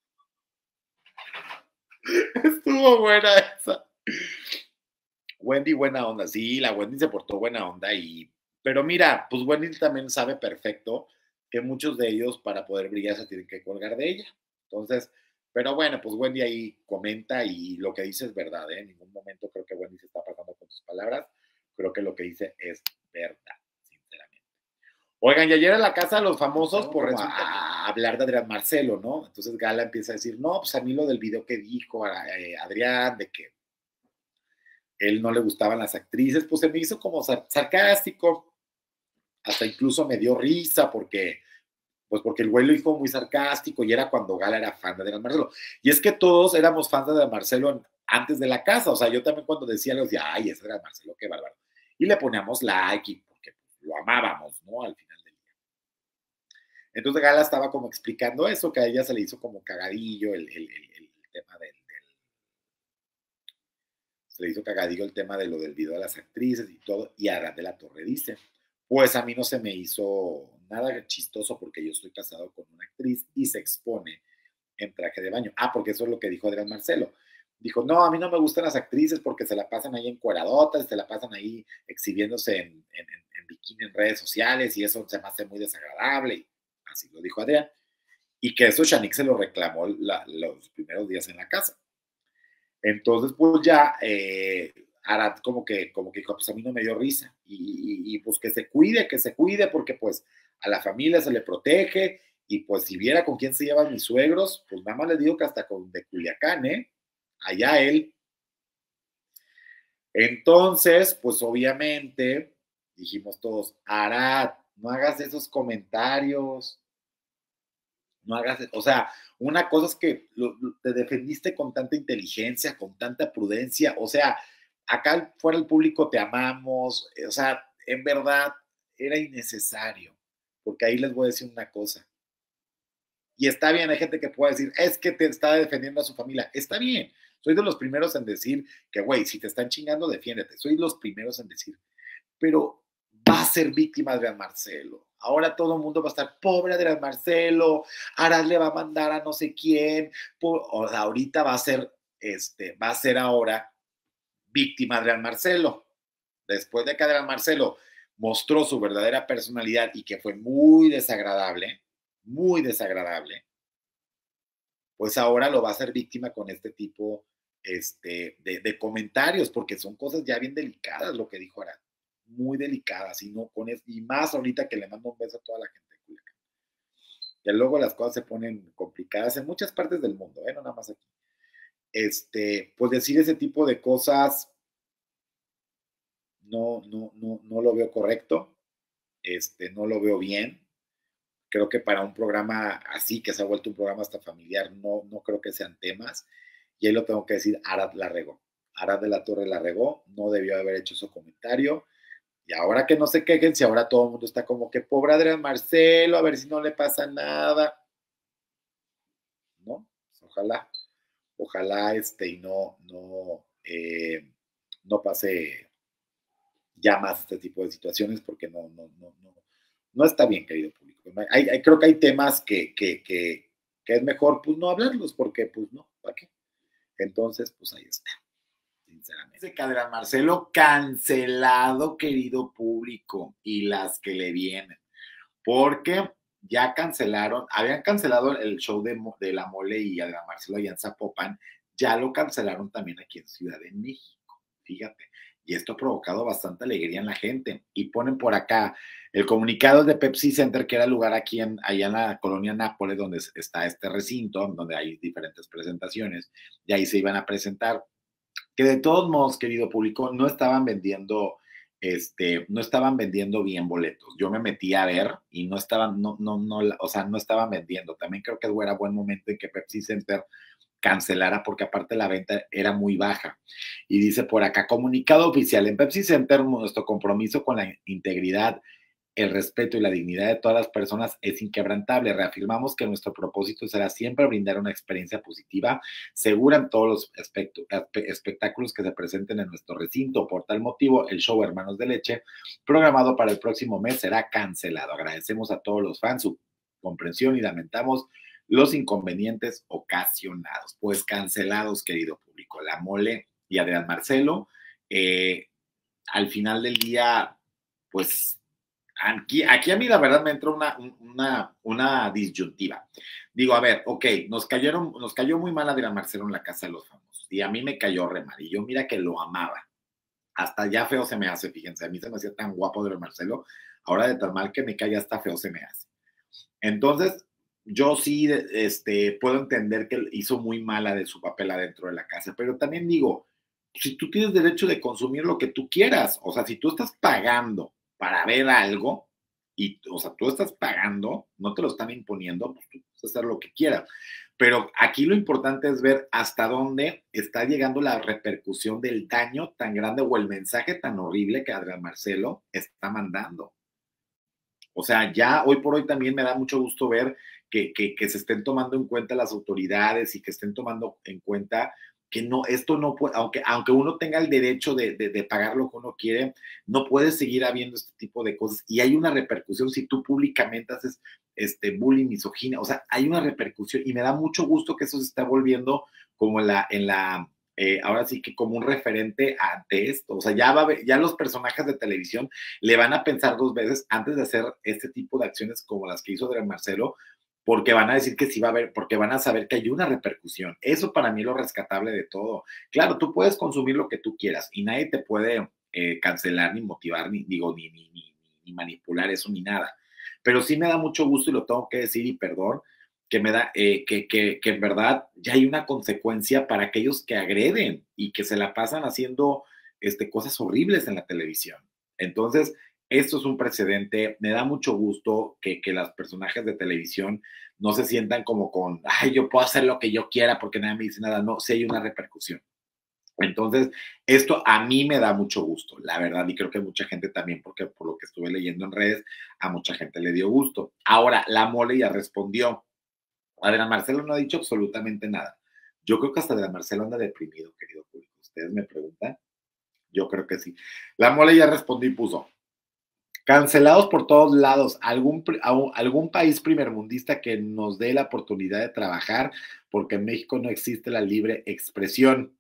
Estuvo buena esa. Wendy, buena onda. Sí, la Wendy se portó buena onda y... Pero mira, pues Wendy también sabe perfecto que muchos de ellos para poder brillar se tienen que colgar de ella. Entonces, pero bueno, pues Wendy ahí comenta y lo que dice es verdad, ¿eh? En ningún momento creo que Wendy se está pasando con sus palabras. Creo que lo que dice es verdad, sinceramente. Oigan, y ayer en la casa de los famosos por a, a hablar de Adrián Marcelo, ¿no? Entonces Gala empieza a decir, no, pues a mí lo del video que dijo eh, Adrián, de que él no le gustaban las actrices, pues se me hizo como sar sarcástico, hasta incluso me dio risa porque, pues porque el güey lo dijo muy sarcástico y era cuando Gala era fan de Adrián Marcelo. Y es que todos éramos fans de Adrián Marcelo en, antes de la casa, o sea, yo también cuando decía, le decía, ay, ese Adrián Marcelo, qué bárbaro. Y le poníamos like y porque lo amábamos, ¿no? Al final del día. Entonces Gala estaba como explicando eso, que a ella se le hizo como cagadillo el, el, el, el tema del, del, se le hizo cagadillo el tema de lo del video de las actrices y todo, y Arad de la Torre dice, pues a mí no se me hizo nada chistoso porque yo estoy casado con una actriz y se expone en traje de baño. Ah, porque eso es lo que dijo Adrián Marcelo. Dijo, no, a mí no me gustan las actrices porque se la pasan ahí encueradotas, se la pasan ahí exhibiéndose en, en, en bikini en redes sociales y eso se me hace muy desagradable. Y así lo dijo Adrián. Y que eso Shanique se lo reclamó la, los primeros días en la casa. Entonces, pues ya, eh, Arad como que, como que dijo, pues a mí no me dio risa. Y, y, y pues que se cuide, que se cuide, porque pues a la familia se le protege. Y pues si viera con quién se llevan mis suegros, pues nada más le digo que hasta con de Culiacán, ¿eh? Allá él. Entonces, pues obviamente, dijimos todos, Arad, no hagas esos comentarios. No hagas, o sea, una cosa es que lo, lo, te defendiste con tanta inteligencia, con tanta prudencia, o sea, acá fuera el público te amamos, o sea, en verdad era innecesario, porque ahí les voy a decir una cosa, y está bien, hay gente que puede decir, es que te está defendiendo a su familia, está bien, soy de los primeros en decir que, güey, si te están chingando, defiéndete, soy de los primeros en decir, pero va a ser víctima de Adrián Marcelo. Ahora todo el mundo va a estar, pobre Adrián Marcelo, Arad le va a mandar a no sé quién, por, o sea, ahorita va a ser, este, va a ser ahora víctima de Adrián Marcelo. Después de que Adrián Marcelo mostró su verdadera personalidad y que fue muy desagradable, muy desagradable, pues ahora lo va a hacer víctima con este tipo este, de, de comentarios, porque son cosas ya bien delicadas lo que dijo Arad. Muy delicadas y, no con eso, y más ahorita que le mando un beso a toda la gente de Culiacán. Que luego las cosas se ponen complicadas en muchas partes del mundo, ¿eh? No nada más aquí. Este, pues decir ese tipo de cosas no, no, no, no lo veo correcto, este, no lo veo bien. Creo que para un programa así, que se ha vuelto un programa hasta familiar, no, no creo que sean temas. Y ahí lo tengo que decir, Arad la regó. Arad de la Torre la regó, no debió haber hecho ese comentario. Y ahora que no se quejen, si ahora todo el mundo está como que pobre Adrián Marcelo, a ver si no le pasa nada. ¿No? Ojalá, ojalá este y no, no, eh, no pase ya más este tipo de situaciones porque no, no, no, no, no está bien, querido público. Hay, hay, creo que hay temas que, que, que, que es mejor pues no hablarlos porque pues no, ¿para qué? Entonces, pues ahí está. Sinceramente. Adrián Marcelo cancelado, querido público, y las que le vienen, porque ya cancelaron, habían cancelado el show de, de La Mole y Adrián Marcelo allá en Zapopan, ya lo cancelaron también aquí en Ciudad de México, fíjate, y esto ha provocado bastante alegría en la gente, y ponen por acá el comunicado de Pepsi Center, que era el lugar aquí en, allá en la colonia Nápoles, donde está este recinto, donde hay diferentes presentaciones, y ahí se iban a presentar, que de todos modos, querido público, no estaban vendiendo, este, no estaban vendiendo bien boletos. Yo me metí a ver y no estaban, no, no, no, o sea, no estaban vendiendo. También creo que era buen momento en que Pepsi Center cancelara porque aparte la venta era muy baja. Y dice por acá, comunicado oficial, en Pepsi Center nuestro compromiso con la integridad, el respeto y la dignidad de todas las personas es inquebrantable. Reafirmamos que nuestro propósito será siempre brindar una experiencia positiva, segura en todos los espect- espectáculos que se presenten en nuestro recinto. Por tal motivo, el show Hermanos de Leche, programado para el próximo mes, será cancelado. Agradecemos a todos los fans su comprensión y lamentamos los inconvenientes ocasionados. Pues cancelados, querido público. La Mole y Adrián Marcelo, eh, al final del día, pues aquí, aquí a mí la verdad me entró una, una, una disyuntiva. Digo, a ver, ok, nos, cayeron, nos cayó muy mal Adrián Marcelo en la Casa de los Famosos y a mí me cayó re mal y yo mira que lo amaba. Hasta ya feo se me hace, fíjense, a mí se me hacía tan guapo Adrián Marcelo, ahora de tan mal que me cae hasta feo se me hace. Entonces, yo sí este, puedo entender que hizo muy mala de su papel adentro de la casa, pero también digo, si tú tienes derecho de consumir lo que tú quieras, o sea, si tú estás pagando para ver algo, y, o sea, tú estás pagando, no te lo están imponiendo, pues tú puedes hacer lo que quieras. Pero aquí lo importante es ver hasta dónde está llegando la repercusión del daño tan grande o el mensaje tan horrible que Adrián Marcelo está mandando. O sea, ya hoy por hoy también me da mucho gusto ver que, que, que se estén tomando en cuenta las autoridades y que estén tomando en cuenta que no, esto no puede, aunque, aunque uno tenga el derecho de, de, de pagar lo que uno quiere, no puede seguir habiendo este tipo de cosas. Y hay una repercusión si tú públicamente haces este, bullying, misoginia, o sea, hay una repercusión y me da mucho gusto que eso se está volviendo como en la, en la eh, ahora sí que como un referente ante esto. O sea, ya, va a ver, ya los personajes de televisión le van a pensar dos veces antes de hacer este tipo de acciones como las que hizo Adrián Marcelo, porque van a decir que sí va a haber, porque van a saber que hay una repercusión. Eso para mí es lo rescatable de todo. Claro, tú puedes consumir lo que tú quieras y nadie te puede eh, cancelar, ni motivar, ni, digo, ni, ni, ni, ni manipular eso, ni nada. Pero sí me da mucho gusto y lo tengo que decir y perdón, que me da, eh, que, que, que en verdad ya hay una consecuencia para aquellos que agreden y que se la pasan haciendo este, cosas horribles en la televisión. Entonces, esto es un precedente, me da mucho gusto que, que los personajes de televisión no se sientan como con, ay, yo puedo hacer lo que yo quiera porque nadie me dice nada, no, sí hay una repercusión. Entonces, esto a mí me da mucho gusto, la verdad, y creo que mucha gente también, porque por lo que estuve leyendo en redes, a mucha gente le dio gusto. Ahora, la Mole ya respondió. Adrián Marcelo no ha dicho absolutamente nada. Yo creo que hasta Adrián Marcelo anda deprimido, querido público. ¿Ustedes me preguntan? Yo creo que sí. La Mole ya respondió y puso, cancelados por todos lados, algún, algún país primermundista que nos dé la oportunidad de trabajar, porque en México no existe la libre expresión.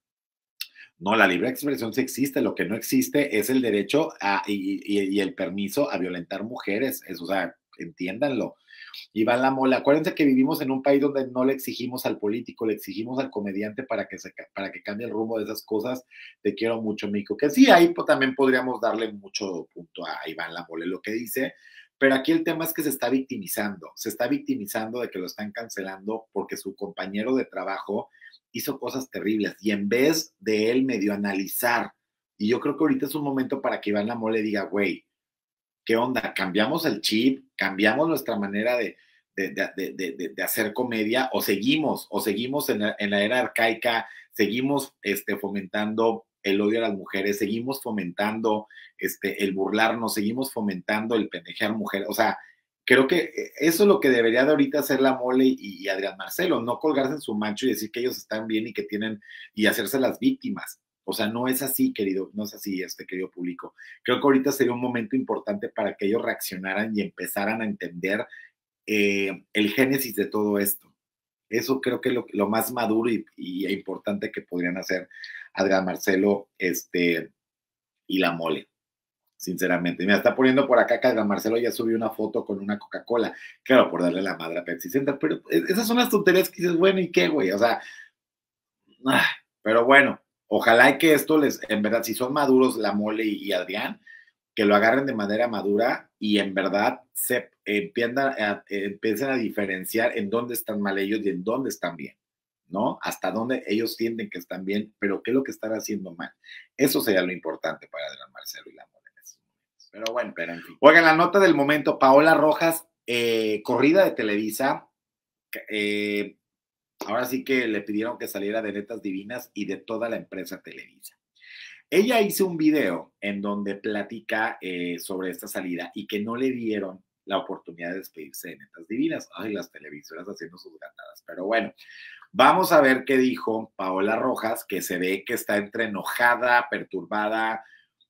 No, la libre expresión sí existe, lo que no existe es el derecho a, y, y, y el permiso a violentar mujeres, eso, o sea, entiéndanlo. Iván La Mole, acuérdense que vivimos en un país donde no le exigimos al político, le exigimos al comediante para que, se, para que cambie el rumbo de esas cosas. Te quiero mucho, Mico. Que sí, ahí pues, también podríamos darle mucho punto a Iván La Mole lo que dice, pero aquí el tema es que se está victimizando, se está victimizando de que lo están cancelando porque su compañero de trabajo hizo cosas terribles y en vez de él medio analizar, y yo creo que ahorita es un momento para que Iván La Mole diga, güey, ¿qué onda? ¿Cambiamos el chip? ¿Cambiamos nuestra manera de, de, de, de, de, de hacer comedia? ¿O seguimos? ¿O seguimos en la, en la era arcaica? ¿Seguimos este, fomentando el odio a las mujeres? ¿Seguimos fomentando este, el burlarnos? ¿Seguimos fomentando el pendejear mujeres? O sea, creo que eso es lo que debería de ahorita hacer La Mole y, y Adrián Marcelo, no colgarse en su macho y decir que ellos están bien y que tienen, y hacerse las víctimas. O sea, no es así, querido, no es así, este querido público. Creo que ahorita sería un momento importante para que ellos reaccionaran y empezaran a entender eh, el génesis de todo esto. Eso creo que es lo, lo más maduro y, y importante que podrían hacer Adrián Marcelo este, y La Mole, sinceramente. Me está poniendo por acá que Adrián Marcelo ya subió una foto con una Coca-Cola, claro, por darle la madre a Pepsi Center, pero esas son las tonterías que dices, bueno, ¿y qué, güey? O sea, ah, pero bueno. Ojalá que esto les, en verdad, si son maduros La Mole y, y Adrián, que lo agarren de manera madura y en verdad se empiezan a, empiecen a diferenciar en dónde están mal ellos y en dónde están bien, ¿no? Hasta dónde ellos sienten que están bien, pero qué es lo que están haciendo mal. Eso sería lo importante para Adrián Marcelo y La Mole en esos momentos. Pero bueno, pero en fin. Oigan, la nota del momento, Paola Rojas, eh, corrida de Televisa, eh, ahora sí que le pidieron que saliera de Netas Divinas y de toda la empresa Televisa. Ella hizo un video en donde platica eh, sobre esta salida y que no le dieron la oportunidad de despedirse de Netas Divinas. Ay, las televisoras haciendo sus ganadas. Pero bueno, vamos a ver qué dijo Paola Rojas, que se ve que está entre enojada, perturbada,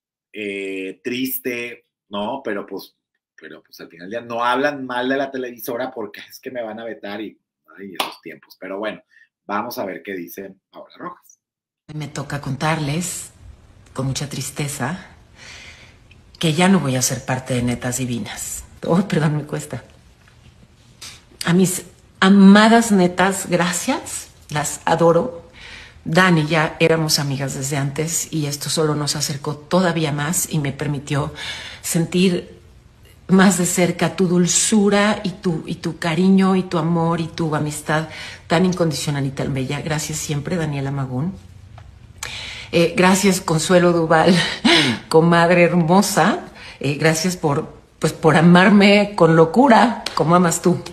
eh, triste, ¿no? Pero pues, pero pues al final del día no hablan mal de la televisora porque es que me van a vetar y Ay, esos tiempos. Pero bueno, vamos a ver qué dice Paola Rojas. Me toca contarles, con mucha tristeza, que ya no voy a ser parte de Netas Divinas. Oh, perdón, me cuesta. A mis amadas netas, gracias, las adoro. Dani, ya éramos amigas desde antes y esto solo nos acercó todavía más y me permitió sentir más de cerca tu dulzura y tu, y tu cariño y tu amor y tu amistad tan incondicional y tan bella. Gracias siempre, Daniela Magún. Eh, gracias, Consuelo Duval, comadre hermosa. Eh, gracias por, pues, por amarme con locura, como amas tú.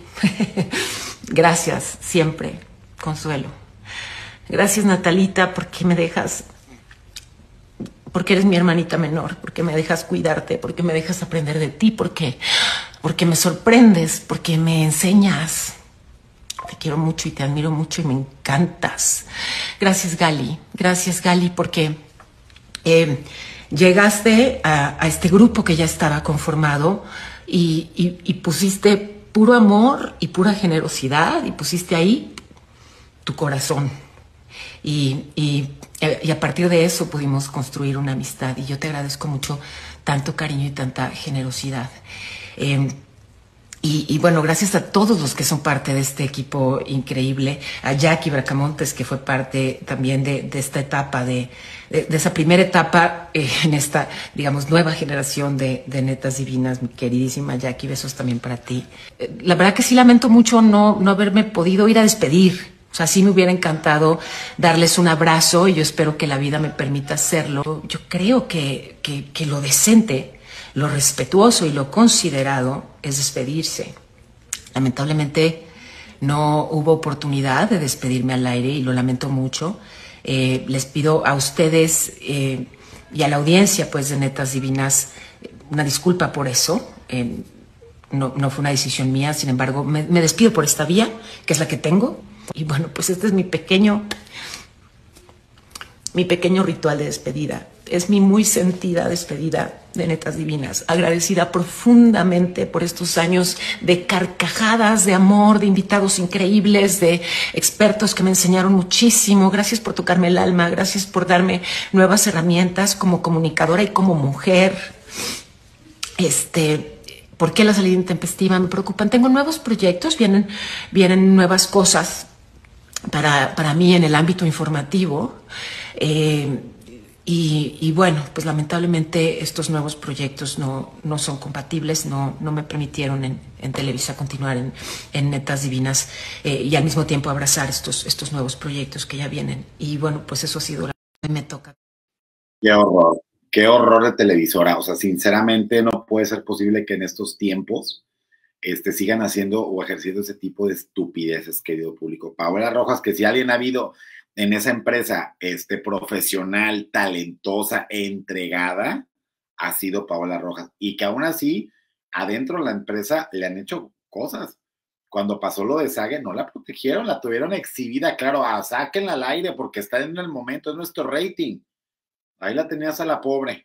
Gracias, siempre, Consuelo. Gracias, Natalita, porque me dejas, porque eres mi hermanita menor, porque me dejas cuidarte, porque me dejas aprender de ti, porque, porque me sorprendes, porque me enseñas. Te quiero mucho y te admiro mucho y me encantas. Gracias, Gali. Gracias, Gali, porque eh, llegaste a, a este grupo que ya estaba conformado y, y, y pusiste puro amor y pura generosidad y pusiste ahí tu corazón. Y, y, y a partir de eso pudimos construir una amistad y yo te agradezco mucho tanto cariño y tanta generosidad. Eh, Y, y bueno, gracias a todos los que son parte de este equipo increíble, a Jackie Bracamontes, que fue parte también de, de esta etapa, de, de, de esa primera etapa eh, en esta, digamos, nueva generación de, de Netas Divinas. Mi queridísima Jackie, besos también para ti. Eh, la verdad que sí lamento mucho no, no haberme podido ir a despedir. O sea, sí me hubiera encantado darles un abrazo y yo espero que la vida me permita hacerlo. Yo creo que, que, que lo decente, lo respetuoso y lo considerado es despedirse. Lamentablemente no hubo oportunidad de despedirme al aire y lo lamento mucho. Eh, les pido a ustedes eh, y a la audiencia pues de Netas Divinas una disculpa por eso. Eh, no, no fue una decisión mía, sin embargo me, me despido por esta vía, que es la que tengo. Y bueno, pues este es mi pequeño, mi pequeño ritual de despedida. Es mi muy sentida despedida de Netas Divinas, agradecida profundamente por estos años de carcajadas, de amor, de invitados increíbles, de expertos que me enseñaron muchísimo. Gracias por tocarme el alma, gracias por darme nuevas herramientas como comunicadora y como mujer. Este, ¿por qué la salida intempestiva? Me preocupan. Tengo nuevos proyectos, vienen, vienen nuevas cosas para, para mí en el ámbito informativo. Eh, Y, y bueno, pues lamentablemente estos nuevos proyectos no, no son compatibles, no, no me permitieron en, en Televisa continuar en, en Netas Divinas eh, y al mismo tiempo abrazar estos, estos nuevos proyectos que ya vienen. Y bueno, pues eso ha sido la que me toca. Qué horror, qué horror de televisora. O sea, sinceramente no puede ser posible que en estos tiempos este, sigan haciendo o ejerciendo ese tipo de estupideces, querido público. Paola Rojas, que si alguien ha habido en esa empresa este, profesional, talentosa, entregada, ha sido Paola Rojas. Y que aún así, adentro de la empresa le han hecho cosas. Cuando pasó lo de Sage, no la protegieron, la tuvieron exhibida. Claro, ah, sáquenla al aire porque está en el momento, es nuestro rating. Ahí la tenías a la pobre.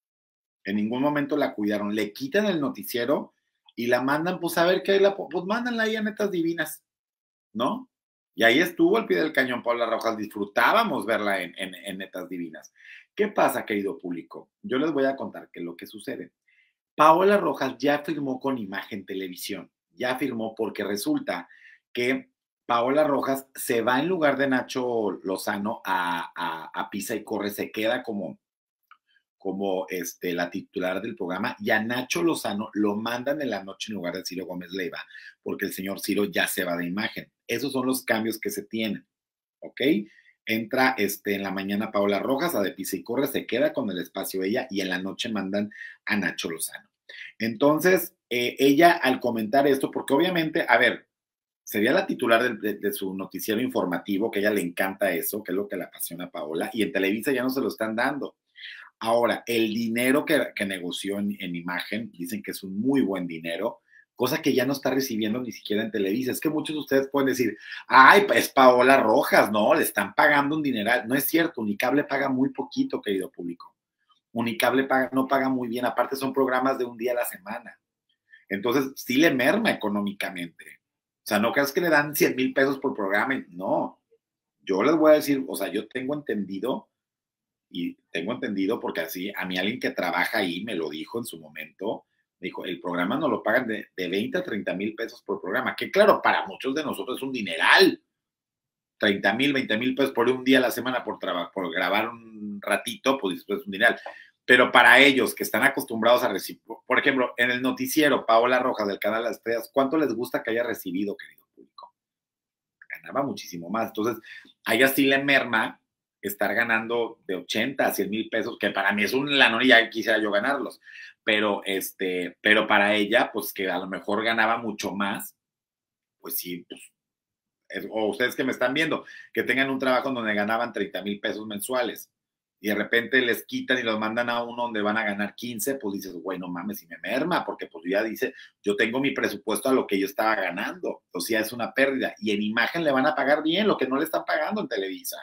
En ningún momento la cuidaron. Le quitan el noticiero y la mandan, pues a ver qué hay, la, pues mándanla ahí a Netas Divinas, ¿no? Y ahí estuvo al pie del cañón Paola Rojas, disfrutábamos verla en, en, en Netas Divinas. ¿Qué pasa, querido público? Yo les voy a contar qué es lo que sucede. Paola Rojas ya firmó con Imagen Televisión, ya firmó porque resulta que Paola Rojas se va en lugar de Nacho Lozano a, a, a Pisa y Corre, se queda como, como este, la titular del programa y a Nacho Lozano lo mandan en la noche en lugar de Ciro Gómez Leiva, porque el señor Ciro ya se va de Imagen. Esos son los cambios que se tienen, ¿ok? Entra este, en la mañana Paola Rojas a De Pisa y Corre, se queda con el espacio ella y en la noche mandan a Nacho Lozano. Entonces, eh, ella al comentar esto, porque obviamente, a ver, sería la titular de, de, de su noticiero informativo, que a ella le encanta eso, que es lo que le apasiona a Paola, y en Televisa ya no se lo están dando. Ahora, el dinero que, que negoció en, en Imagen, dicen que es un muy buen dinero, cosa que ya no está recibiendo ni siquiera en Televisa. Es que muchos de ustedes pueden decir, ay, es Paola Rojas, no, le están pagando un dineral. No es cierto, Unicable paga muy poquito, querido público. Unicable paga, no paga muy bien, aparte son programas de un día a la semana. Entonces, sí le merma económicamente. sea, no creas que le dan cien mil pesos por programa. No, yo les voy a decir, o sea, yo tengo entendido, y tengo entendido porque así, a mí alguien que trabaja ahí me lo dijo en su momento, me dijo, el programa nos lo pagan de, de veinte a treinta mil pesos por programa, que claro, para muchos de nosotros es un dineral. treinta mil, veinte mil pesos por un día a la semana por, por grabar un ratito, pues después es un dineral. Pero para ellos que están acostumbrados a recibir, por ejemplo, en el noticiero, Paola Rojas del canal Las Estrellas, ¿cuánto les gusta que haya recibido, querido público? Ganaba muchísimo más. Entonces, a ella sí le merma estar ganando de ochenta a cien mil pesos, que para mí es un lanón y ya quisiera yo ganarlos. Pero, este, pero para ella, pues que a lo mejor ganaba mucho más, pues sí, pues, o ustedes que me están viendo, que tengan un trabajo donde ganaban treinta mil pesos mensuales y de repente les quitan y los mandan a uno donde van a ganar quince, pues dices, güey, no mames, y me merma, porque pues ya dice, yo tengo mi presupuesto a lo que yo estaba ganando, entonces ya es una pérdida, y en imagen le van a pagar bien lo que no le están pagando en Televisa.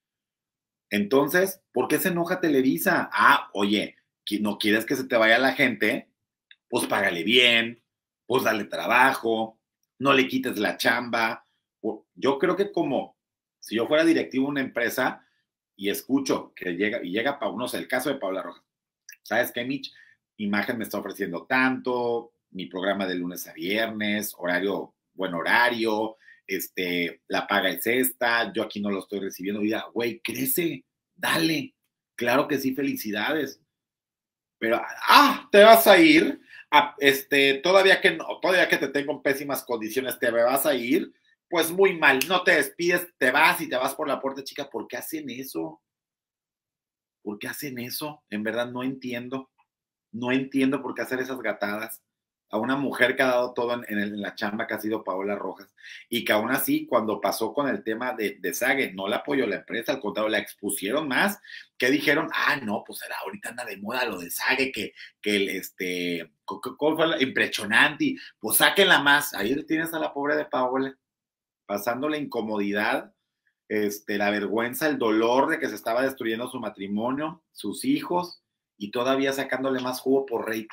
Entonces, ¿por qué se enoja Televisa? Ah, oye, ¿no quieres que se te vaya la gente? Pues págale bien, pues dale trabajo, no le quites la chamba. Yo creo que como si yo fuera directivo de una empresa y escucho que llega, y llega, no sé, el caso de Paola Rojas, ¿sabes qué, Mitch? Imagen me está ofreciendo tanto, mi programa de lunes a viernes, horario, buen horario, este, la paga es esta, yo aquí no lo estoy recibiendo, y diga, güey, crece, dale, claro que sí, felicidades, pero, ah, te vas a ir, a, este, todavía que no, todavía que te tengo en pésimas condiciones, te vas a ir, pues muy mal, no te despides, te vas y te vas por la puerta chica. ¿Por qué hacen eso? ¿Por qué hacen eso? En verdad no entiendo. No entiendo por qué hacer esas gatadas a una mujer que ha dado todo en, en, en la chamba que ha sido Paola Rojas y que aún así cuando pasó con el tema de, de Sage no la apoyó la empresa, al contrario, la expusieron más, que dijeron, ah, no, pues era, ahorita anda de moda lo de Sage, que, que el, este, ¿cuál fue? Impresionante, pues sáquenla más. Ahí tienes a la pobre de Paola, pasando la incomodidad, este, la vergüenza, el dolor de que se estaba destruyendo su matrimonio, sus hijos, y todavía sacándole más jugo por rating.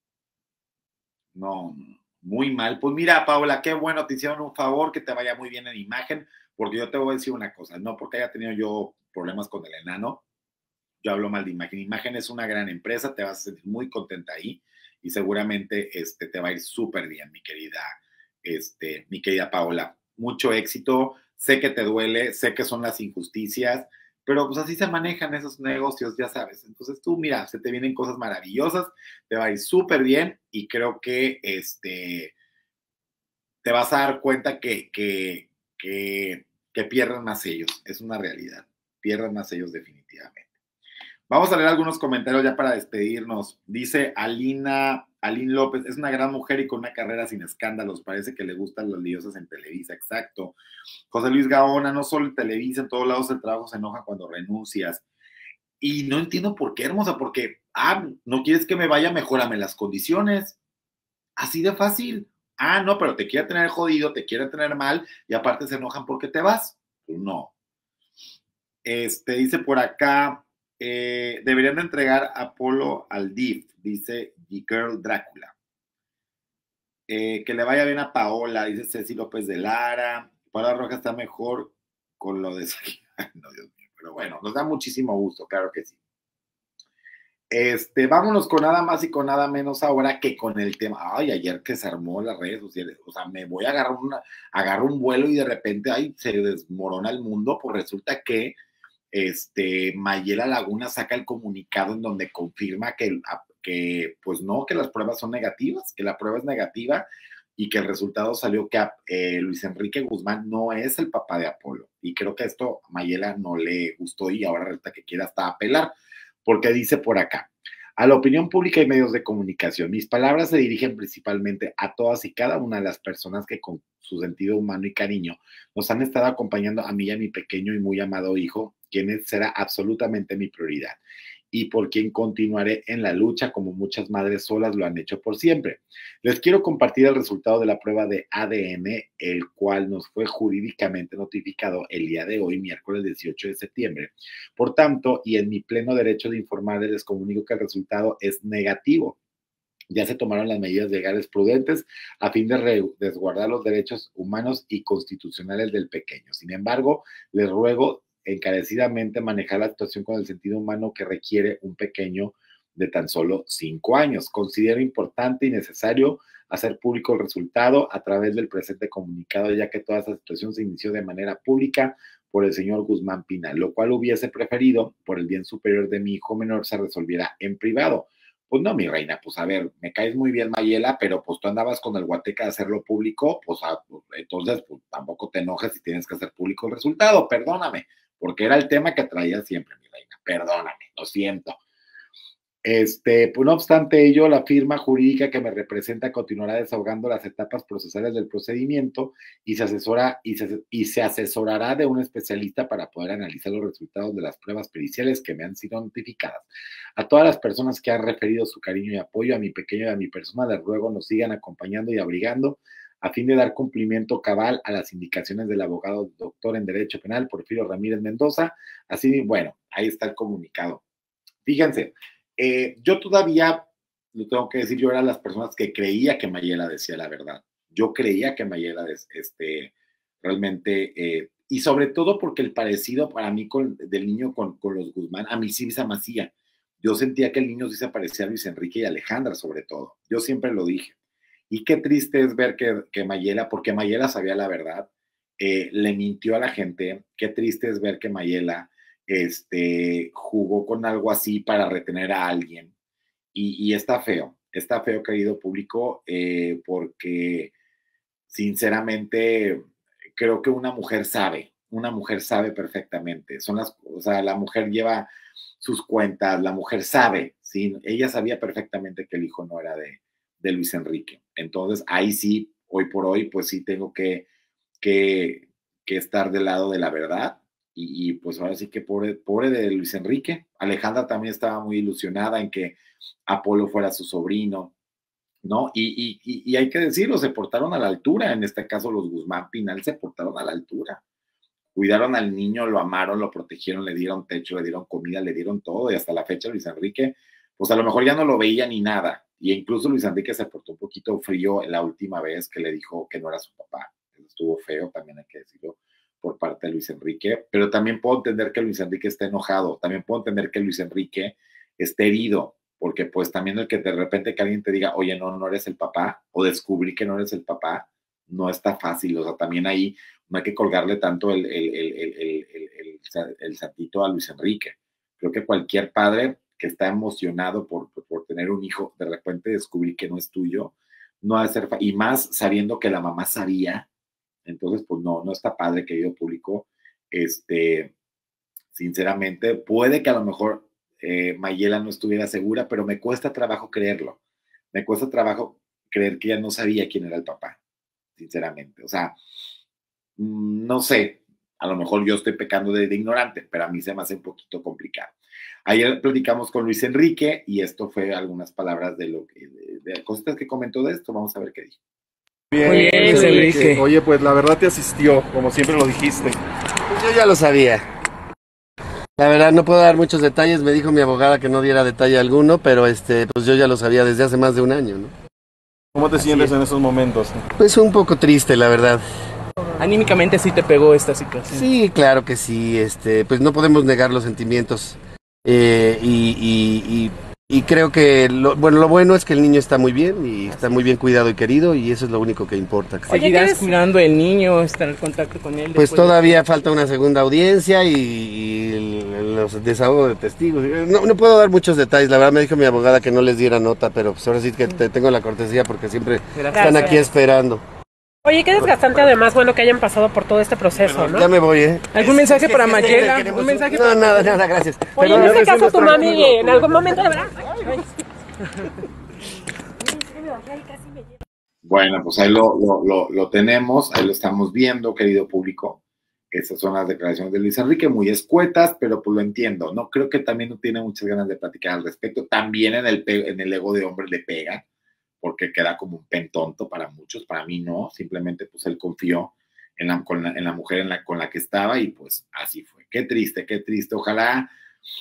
No, muy mal. Pues mira, Paola, qué bueno, te hicieron un favor, que te vaya muy bien en imagen, porque yo te voy a decir una cosa, no porque haya tenido yo problemas con el enano, yo hablo mal de imagen. Imagen es una gran empresa, te vas a sentir muy contenta ahí, y seguramente este, te va a ir súper bien, mi querida, este, mi querida Paola. Mucho éxito, sé que te duele, sé que son las injusticias, pero pues así se manejan esos negocios, ya sabes. Entonces tú, mira, se te vienen cosas maravillosas, te va a ir súper bien y creo que este, te vas a dar cuenta que, que, que, que pierden más ellos, es una realidad, pierden más ellos definitivamente. Vamos a leer algunos comentarios ya para despedirnos. Dice Alina, Aline López, es una gran mujer y con una carrera sin escándalos. Parece que le gustan los liosas en Televisa, exacto. José Luis Gaona, no solo en Televisa, en todos lados el trabajo se enoja cuando renuncias. Y no entiendo por qué, hermosa, porque, ah, no quieres que me vaya, mejórame las condiciones. Así de fácil. Ah, no, pero te quiere tener jodido, te quiere tener mal y aparte se enojan porque te vas. No. Este, dice por acá, Eh, deberían de entregar Apolo al D I F, dice G-Girl Drácula. Eh, que le vaya bien a Paola, dice Ceci López de Lara. Paola Rojas está mejor con lo de... no, Dios mío, pero bueno, nos da muchísimo gusto, claro que sí. Este, vámonos con nada más y con nada menos ahora que con el tema. Ay, ayer que se armó las redes sociales, o sea, me voy a agarrar, una, agarro un vuelo y de repente, ay, se desmorona el mundo, pues resulta que Este, Mayela Laguna saca el comunicado en donde confirma que, que, pues no, que las pruebas son negativas, que la prueba es negativa y que el resultado salió que eh, Luis Enrique Guzmán no es el papá de Apolo. Y creo que esto a Mayela no le gustó y ahora resulta que quiere hasta apelar, porque dice por acá, a la opinión pública y medios de comunicación, mis palabras se dirigen principalmente a todas y cada una de las personas que con su sentido humano y cariño nos han estado acompañando a mí y a mi pequeño y muy amado hijo, quien será absolutamente mi prioridad y por quien continuaré en la lucha como muchas madres solas lo han hecho por siempre. Les quiero compartir el resultado de la prueba de A D N, el cual nos fue jurídicamente notificado el día de hoy, miércoles dieciocho de septiembre. Por tanto, y en mi pleno derecho de informarles, les comunico que el resultado es negativo. Ya se tomaron las medidas legales prudentes a fin de resguardar los derechos humanos y constitucionales del pequeño. Sin embargo, les ruego encarecidamente manejar la situación con el sentido humano que requiere un pequeño de tan solo cinco años. Considero importante y necesario hacer público el resultado a través del presente comunicado, ya que toda esta situación se inició de manera pública por el señor Guzmán Pinal, lo cual hubiese preferido, por el bien superior de mi hijo menor, se resolviera en privado. Pues no, mi reina, pues a ver, me caes muy bien, Mayela, pero pues tú andabas con el guateca de hacerlo público, pues a, entonces pues tampoco te enojes si tienes que hacer público el resultado, perdóname, porque era el tema que traía siempre, mi reina, perdóname, lo siento. Este, pues no obstante ello, la firma jurídica que me representa continuará desahogando las etapas procesales del procedimiento y se, asesora, y, se, y se asesorará de un especialista para poder analizar los resultados de las pruebas periciales que me han sido notificadas. A todas las personas que han referido su cariño y apoyo a mi pequeño y a mi persona, les ruego nos sigan acompañando y abrigando a fin de dar cumplimiento cabal a las indicaciones del abogado doctor en Derecho Penal, Porfirio Ramírez Mendoza. Así, bueno, ahí está el comunicado. Fíjense, Eh, yo todavía, lo tengo que decir, yo era de las personas que creía que Mayela decía la verdad. Yo creía que Mayela este, realmente, eh, y sobre todo porque el parecido para mí con, del niño con, con los Guzmán, a mí sí se me hacía. Yo sentía que el niño sí se parecía a Luis Enrique y Alejandra, sobre todo. Yo siempre lo dije. Y qué triste es ver que, que Mayela, porque Mayela sabía la verdad, eh, le mintió a la gente. Qué triste es ver que Mayela Este, jugó con algo así para retener a alguien y, y está feo, está feo, querido público, eh, porque sinceramente creo que una mujer sabe, una mujer sabe perfectamente, son las, o sea, la mujer lleva sus cuentas, la mujer sabe, ¿sí? Ella sabía perfectamente que el hijo no era de, de Luis Enrique, entonces ahí sí, hoy por hoy, pues sí tengo que, que, que estar del lado de la verdad. Y, y pues ahora sí que pobre, pobre de Luis Enrique. Alejandra también estaba muy ilusionada en que Apolo fuera su sobrino, ¿no? Y, y, y hay que decirlo, se portaron a la altura, en este caso los Guzmán Pinal se portaron a la altura. Cuidaron al niño, lo amaron, lo protegieron, le dieron techo, le dieron comida, le dieron todo, y hasta la fecha Luis Enrique, pues a lo mejor ya no lo veía ni nada, y incluso Luis Enrique se portó un poquito frío la última vez que le dijo que no era su papá. Estuvo feo, también hay que decirlo, por parte de Luis Enrique, pero también puedo entender que Luis Enrique esté enojado, también puedo entender que Luis Enrique esté herido, porque pues también el que de repente que alguien te diga, oye, no, no eres el papá, o descubrí que no eres el papá, no está fácil, o sea, también ahí no hay que colgarle tanto el, el, el, el, el, el, el, el santito a Luis Enrique. Creo que cualquier padre que está emocionado por, por, por tener un hijo, de repente descubrir que no es tuyo, no ha de ser, y más sabiendo que la mamá sabía. Entonces, pues no, no está padre, querido público. Este, sinceramente, puede que a lo mejor eh, Mayela no estuviera segura, pero me cuesta trabajo creerlo. Me cuesta trabajo creer que ella no sabía quién era el papá, sinceramente. O sea, no sé, a lo mejor yo estoy pecando de, de ignorante, pero a mí se me hace un poquito complicado. Ayer platicamos con Luis Enrique y esto fue algunas palabras de lo que, de, de cosas que comentó de esto. Vamos a ver qué dijo. Bien, Muy bien, Luis Enrique. Oye, pues la verdad te asistió, como siempre lo dijiste. Pues yo ya lo sabía. La verdad no puedo dar muchos detalles, me dijo mi abogada que no diera detalle alguno, pero este, pues yo ya lo sabía desde hace más de un año, ¿no? ¿Cómo te Así sientes es. en esos momentos? Pues un poco triste, la verdad. Anímicamente sí te pegó esta situación. Sí, claro que sí, este, pues no podemos negar los sentimientos. Eh, y, y, y, y creo que, lo, bueno, lo bueno es que el niño está muy bien y está muy bien cuidado y querido y eso es lo único que importa. ¿Seguirás cuidando el niño, estar en contacto con él? Pues todavía falta una segunda audiencia y, y los desahogos de testigos. No, no puedo dar muchos detalles, la verdad me dijo mi abogada que no les diera nota, pero pues ahora sí que te tengo la cortesía porque siempre Gracias. están aquí esperando. Oye, qué desgastante además, bueno, que hayan pasado por todo este proceso, ¿no? Ya me voy, ¿eh? ¿Algún mensaje Es que- para es que Mayela? queremos- ¿Un mensaje No, para- nada, nada, gracias. Oye, en Pero- este caso tu mami en algún momento de verdad. Bueno, pues ahí lo, lo, lo, lo tenemos, ahí lo estamos viendo, querido público. Esas son las declaraciones de Luis Enrique, muy escuetas, pero pues lo entiendo. No creo que también no tiene muchas ganas de platicar al respecto. También en el, pe- en el ego de hombre le pega, porque queda como un pentonto para muchos, para mí no. Simplemente pues él confió en la, con la, en la mujer en la, con la que estaba y pues así fue. Qué triste, qué triste. Ojalá,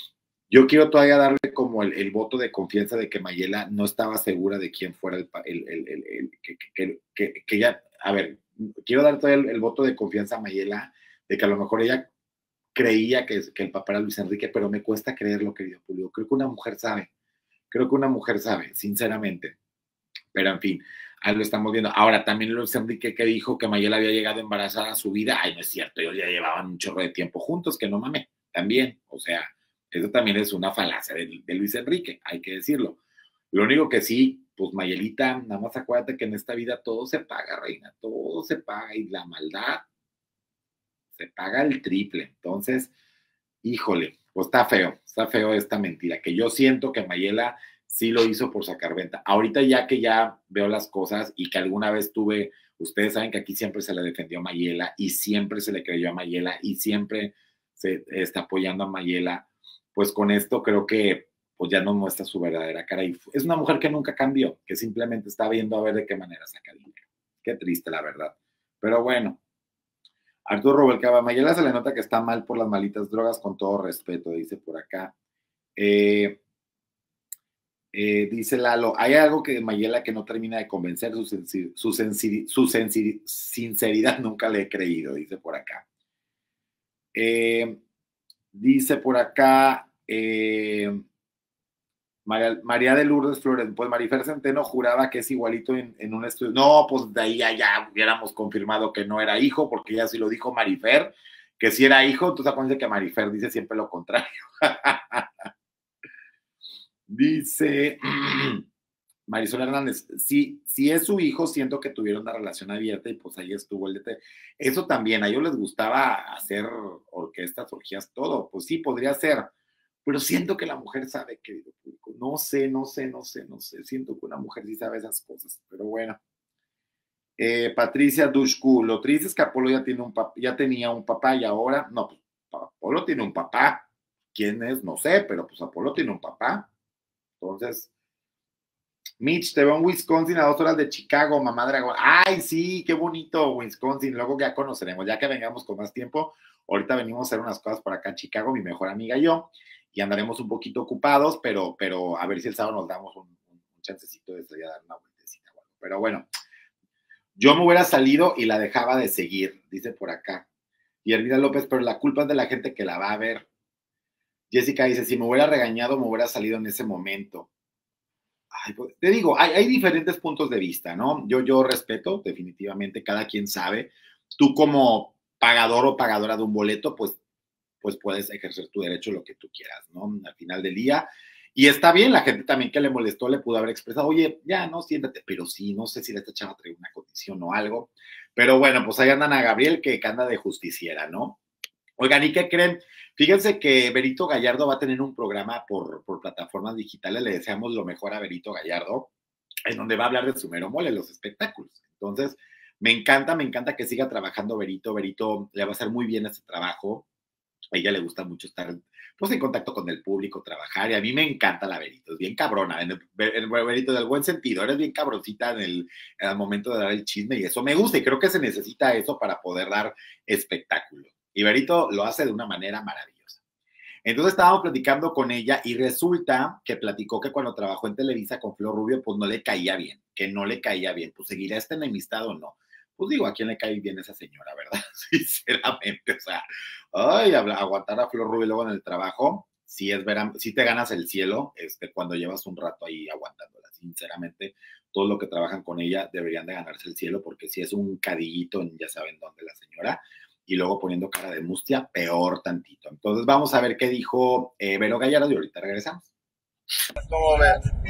Yo quiero todavía darle como el, el voto de confianza de que Mayela no estaba segura de quién fuera el, el, el, el, el que, que, que, que ella, a ver, quiero dar todavía el, el voto de confianza a Mayela de que a lo mejor ella creía que, que el papá era Luis Enrique, pero me cuesta creerlo, querido Julio. Creo que una mujer sabe, creo que una mujer sabe, sinceramente. Pero en fin, ahí lo estamos viendo. Ahora, también Luis Enrique que dijo que Mayela había llegado embarazada a su vida, ay, no es cierto, ellos ya llevaban un chorro de tiempo juntos, que no mames, también, o sea, eso también es una falacia de, de Luis Enrique, hay que decirlo. Lo único que sí, pues Mayelita, nada más acuérdate que en esta vida todo se paga, reina, todo se paga y la maldad se paga el triple. Entonces, híjole, pues está feo, está feo esta mentira, que yo siento que Mayela sí lo hizo por sacar venta. Ahorita ya que ya veo las cosas y que alguna vez tuve, ustedes saben que aquí siempre se le defendió a Mayela y siempre se le creyó a Mayela y siempre se está apoyando a Mayela, pues con esto creo que pues ya nos muestra su verdadera cara. Y es una mujer que nunca cambió, que simplemente está viendo a ver de qué manera saca dinero. Qué triste, la verdad. Pero bueno, Arturo Rubalcaba, Mayela se le nota que está mal por las malitas drogas, con todo respeto, dice por acá. Eh, eh, dice Lalo, hay algo que de Mayela que no termina de convencer, su, sensi su, sensi su sensi sinceridad nunca le he creído, dice por acá. Eh, dice por acá, eh, María, María de Lourdes Flores, pues Marifer Centeno juraba que es igualito en, en un estudio. No, pues de ahí ya, ya hubiéramos confirmado que no era hijo, porque ya sí lo dijo Marifer, que sí era hijo. Entonces acuérdense que Marifer dice siempre lo contrario. Dice Marisol Hernández, si, si es su hijo, siento que tuvieron una relación abierta y pues ahí estuvo el D T. Eso también, a ellos les gustaba hacer orquestas, orgías, todo. Pues sí, podría ser. Pero siento que la mujer sabe, querido público. No sé, no sé, no sé, no sé. Siento que una mujer sí sabe esas cosas. Pero bueno. Eh, Patricia Dushku, lo triste es que Apolo ya, tiene un ya tenía un papá y ahora, no, pues Apolo tiene un papá. ¿Quién es? No sé, pero pues Apolo tiene un papá. Entonces, Mitch, te veo en Wisconsin a dos horas de Chicago, mamá dragón. Ay, sí, qué bonito Wisconsin. Luego ya conoceremos, ya que vengamos con más tiempo. Ahorita venimos a hacer unas cosas por acá en Chicago, mi mejor amiga y yo. Y andaremos un poquito ocupados, pero, pero a ver si el sábado nos damos un, un, un chancecito de salir a dar una vueltecita. Bueno, pero bueno, yo me hubiera salido y la dejaba de seguir, dice por acá. Y Hermida López, pero la culpa es de la gente que la va a ver. Jessica dice, si me hubiera regañado, me hubiera salido en ese momento. Ay, pues, te digo, hay, hay diferentes puntos de vista, ¿no? Yo, yo respeto, definitivamente, cada quien sabe. Tú como pagador o pagadora de un boleto, pues pues puedes ejercer tu derecho lo que tú quieras, ¿no? Al final del día. Y está bien, la gente también que le molestó le pudo haber expresado, oye, ya, no, siéntate, pero sí, no sé si esta chava trae una condición o algo. Pero bueno, pues ahí andan a Gabriel, que anda de justiciera, ¿no? Oigan, ¿y qué creen? Fíjense que Berito Gallardo va a tener un programa por, por plataformas digitales, le deseamos lo mejor a Berito Gallardo, en donde va a hablar de su mero mole, los espectáculos. Entonces, me encanta, me encanta que siga trabajando Berito, Berito le va a hacer muy bien ese trabajo. A ella le gusta mucho estar pues, en contacto con el público, trabajar, y a mí me encanta la Berito, es bien cabrona, en el, en el Berito del buen sentido, eres bien cabroncita en el, en el momento de dar el chisme, y eso me gusta, y creo que se necesita eso para poder dar espectáculo, y Berito lo hace de una manera maravillosa. Entonces estábamos platicando con ella, y resulta que platicó que cuando trabajó en Televisa con Flor Rubio, pues no le caía bien, que no le caía bien, pues seguirá esta enemistad o no. Pues digo, ¿a quién le cae bien esa señora, verdad? Sinceramente, o sea, ay, aguantar a Flor Rubio luego en el trabajo, sí es ver, sí te ganas el cielo, este, cuando llevas un rato ahí aguantándola, sinceramente, todos los que trabajan con ella deberían de ganarse el cielo, porque si es un cadillito en ya saben dónde la señora, y luego poniendo cara de mustia, peor tantito. Entonces vamos a ver qué dijo eh, Vero Gallardo y ahorita regresamos. ¿Cómo ves? Pues,